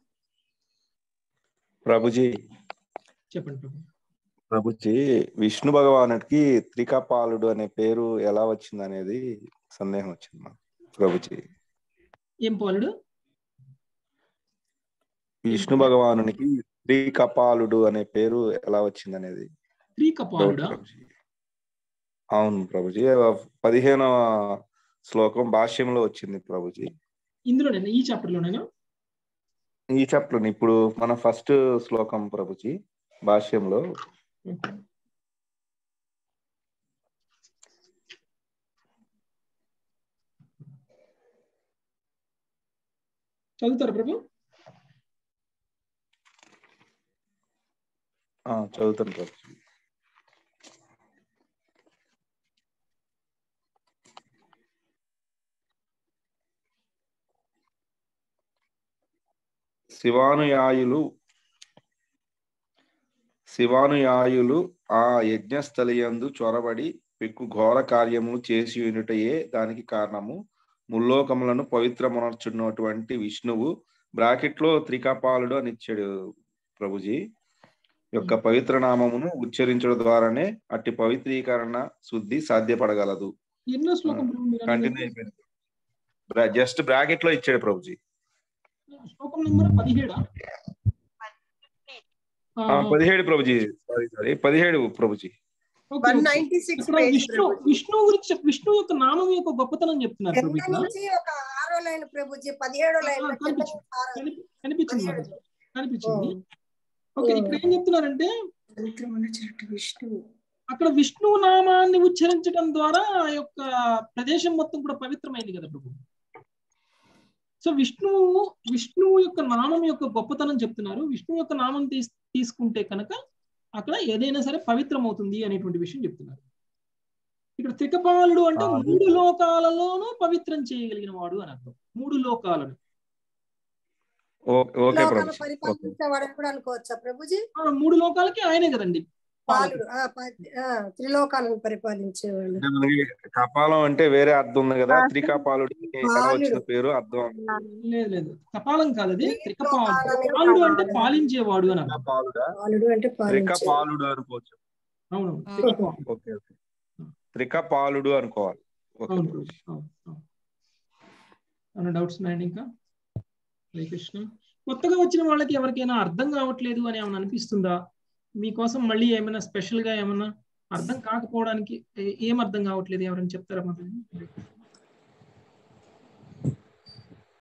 ప్రభుజీ చెప్పండి ప్రభు. ప్రభుజీ, విష్ణు భగవానుడికి త్రికపాలుడు అనే పేరు ఎలా వచ్చింది అనేది సందేహం వచ్చింది మా ప్రభుజీ. ఏం పాలుడు? విష్ణు భగవానునికి త్రికపాలుడు అనే పేరు ఎలా వచ్చింది అనేది. త్రికపాలుడా? అవును ప్రభుజీ, 15వ శ్లోకం భాష్యంలో వచ్చింది ప్రభుజీ. ఇందులోనేనా? ఈ చాప్టర్ లోనేనా? ఈ చాప్టర్ ఇప్పుడు మన ఫస్ట్ శ్లోకం ప్రభుజీ భాష్యంలో. చదువుతారా ప్రభు? చదువుతాను ప్రభు. శివానుయాయులు ఆ యజ్ఞస్థలియందు చొరబడి పెక్కు ఘోర కార్యము చేసి యునుటయే దానికి కారణము. ముల్లోకములను పవిత్రమునర్చున్నటువంటి విష్ణువు బ్రాకెట్ లో త్రికపాలుడు అని ఇచ్చాడు ప్రభుజీ. యొక్క పవిత్ర నామమును ఉచ్చరించడం ద్వారానే అట్టి పవిత్రీకరణ శుద్ధి సాధ్యపడగలదు. కంటిన్యూ అయిపోయింది, జస్ట్ బ్రాకెట్ లో ఇచ్చాడు ప్రభుజీ. శ్లోకం నంబర్ 17 ప్రభుజీ. సారీ 17 ప్రభుజీ. విష్ణు గురించి విష్ణు యొక్క నామం యొక్క గొప్పతనం చెప్తున్నారు ప్రభు. కనిపించింది. ఓకే, ఇక్కడ ఏం చెప్తున్నారంటే అక్కడ విష్ణు నామాన్ని ఉచ్చరించడం ద్వారా ఆ యొక్క ప్రదేశం మొత్తం కూడా పవిత్రమైంది కదా ప్రభు. సో విష్ణువు యొక్క నామం యొక్క గొప్పతనం చెప్తున్నారు. విష్ణు యొక్క నామం తీసుకుంటే కనుక అక్కడ ఏదైనా సరే పవిత్రం అవుతుంది అనేటువంటి విషయం చెప్తున్నారు. ఇక్కడ త్రికపాలుడు అంటే 3 లోకాలలోనూ పవిత్రం చేయగలిగిన వాడు అని అర్థం. 3 లోకాలను పరిపాలించేవాడు కూడా అనుకోవచ్చా ప్రభుజీ? 3 లోకాలకి ఆయనే కదండి పాలుడు త్రిలోకాలను పరిపాలించేవాళ్ళు. అంటే మనకి కపాలం అంటే వేరే అర్థం ఉంది కదా, త్రికపాలుడికి ఎలా వచ్చిన పేరు అర్థం? లేదు కపాలం కాదు, అది త్రికపాలుడు. పాలుడు అంటే పాలించేవాడు అని అర్థం. పాలుడు అంటే త్రికపాలుడు అనుకోవచ్చు. అవును, ఓకే ఓకే, త్రికపాలుడు అనుకోవాలి. అవును, డౌట్స్ ఉన్నాయండి ఇంకా? హరే కృష్ణ. కొత్తగా వచ్చిన వాళ్ళకి ఎవరికైనా అర్థం కావట్లేదు అని ఏమైనా అనిపిస్తుందా? మీకోసం మళ్ళీ ఏమైనా స్పెషల్ గా ఏమన్నా అర్థం కాకపోవడానికి ఏం అర్థం కావట్లేదు ఎవరైనా చెప్తారా? మాకు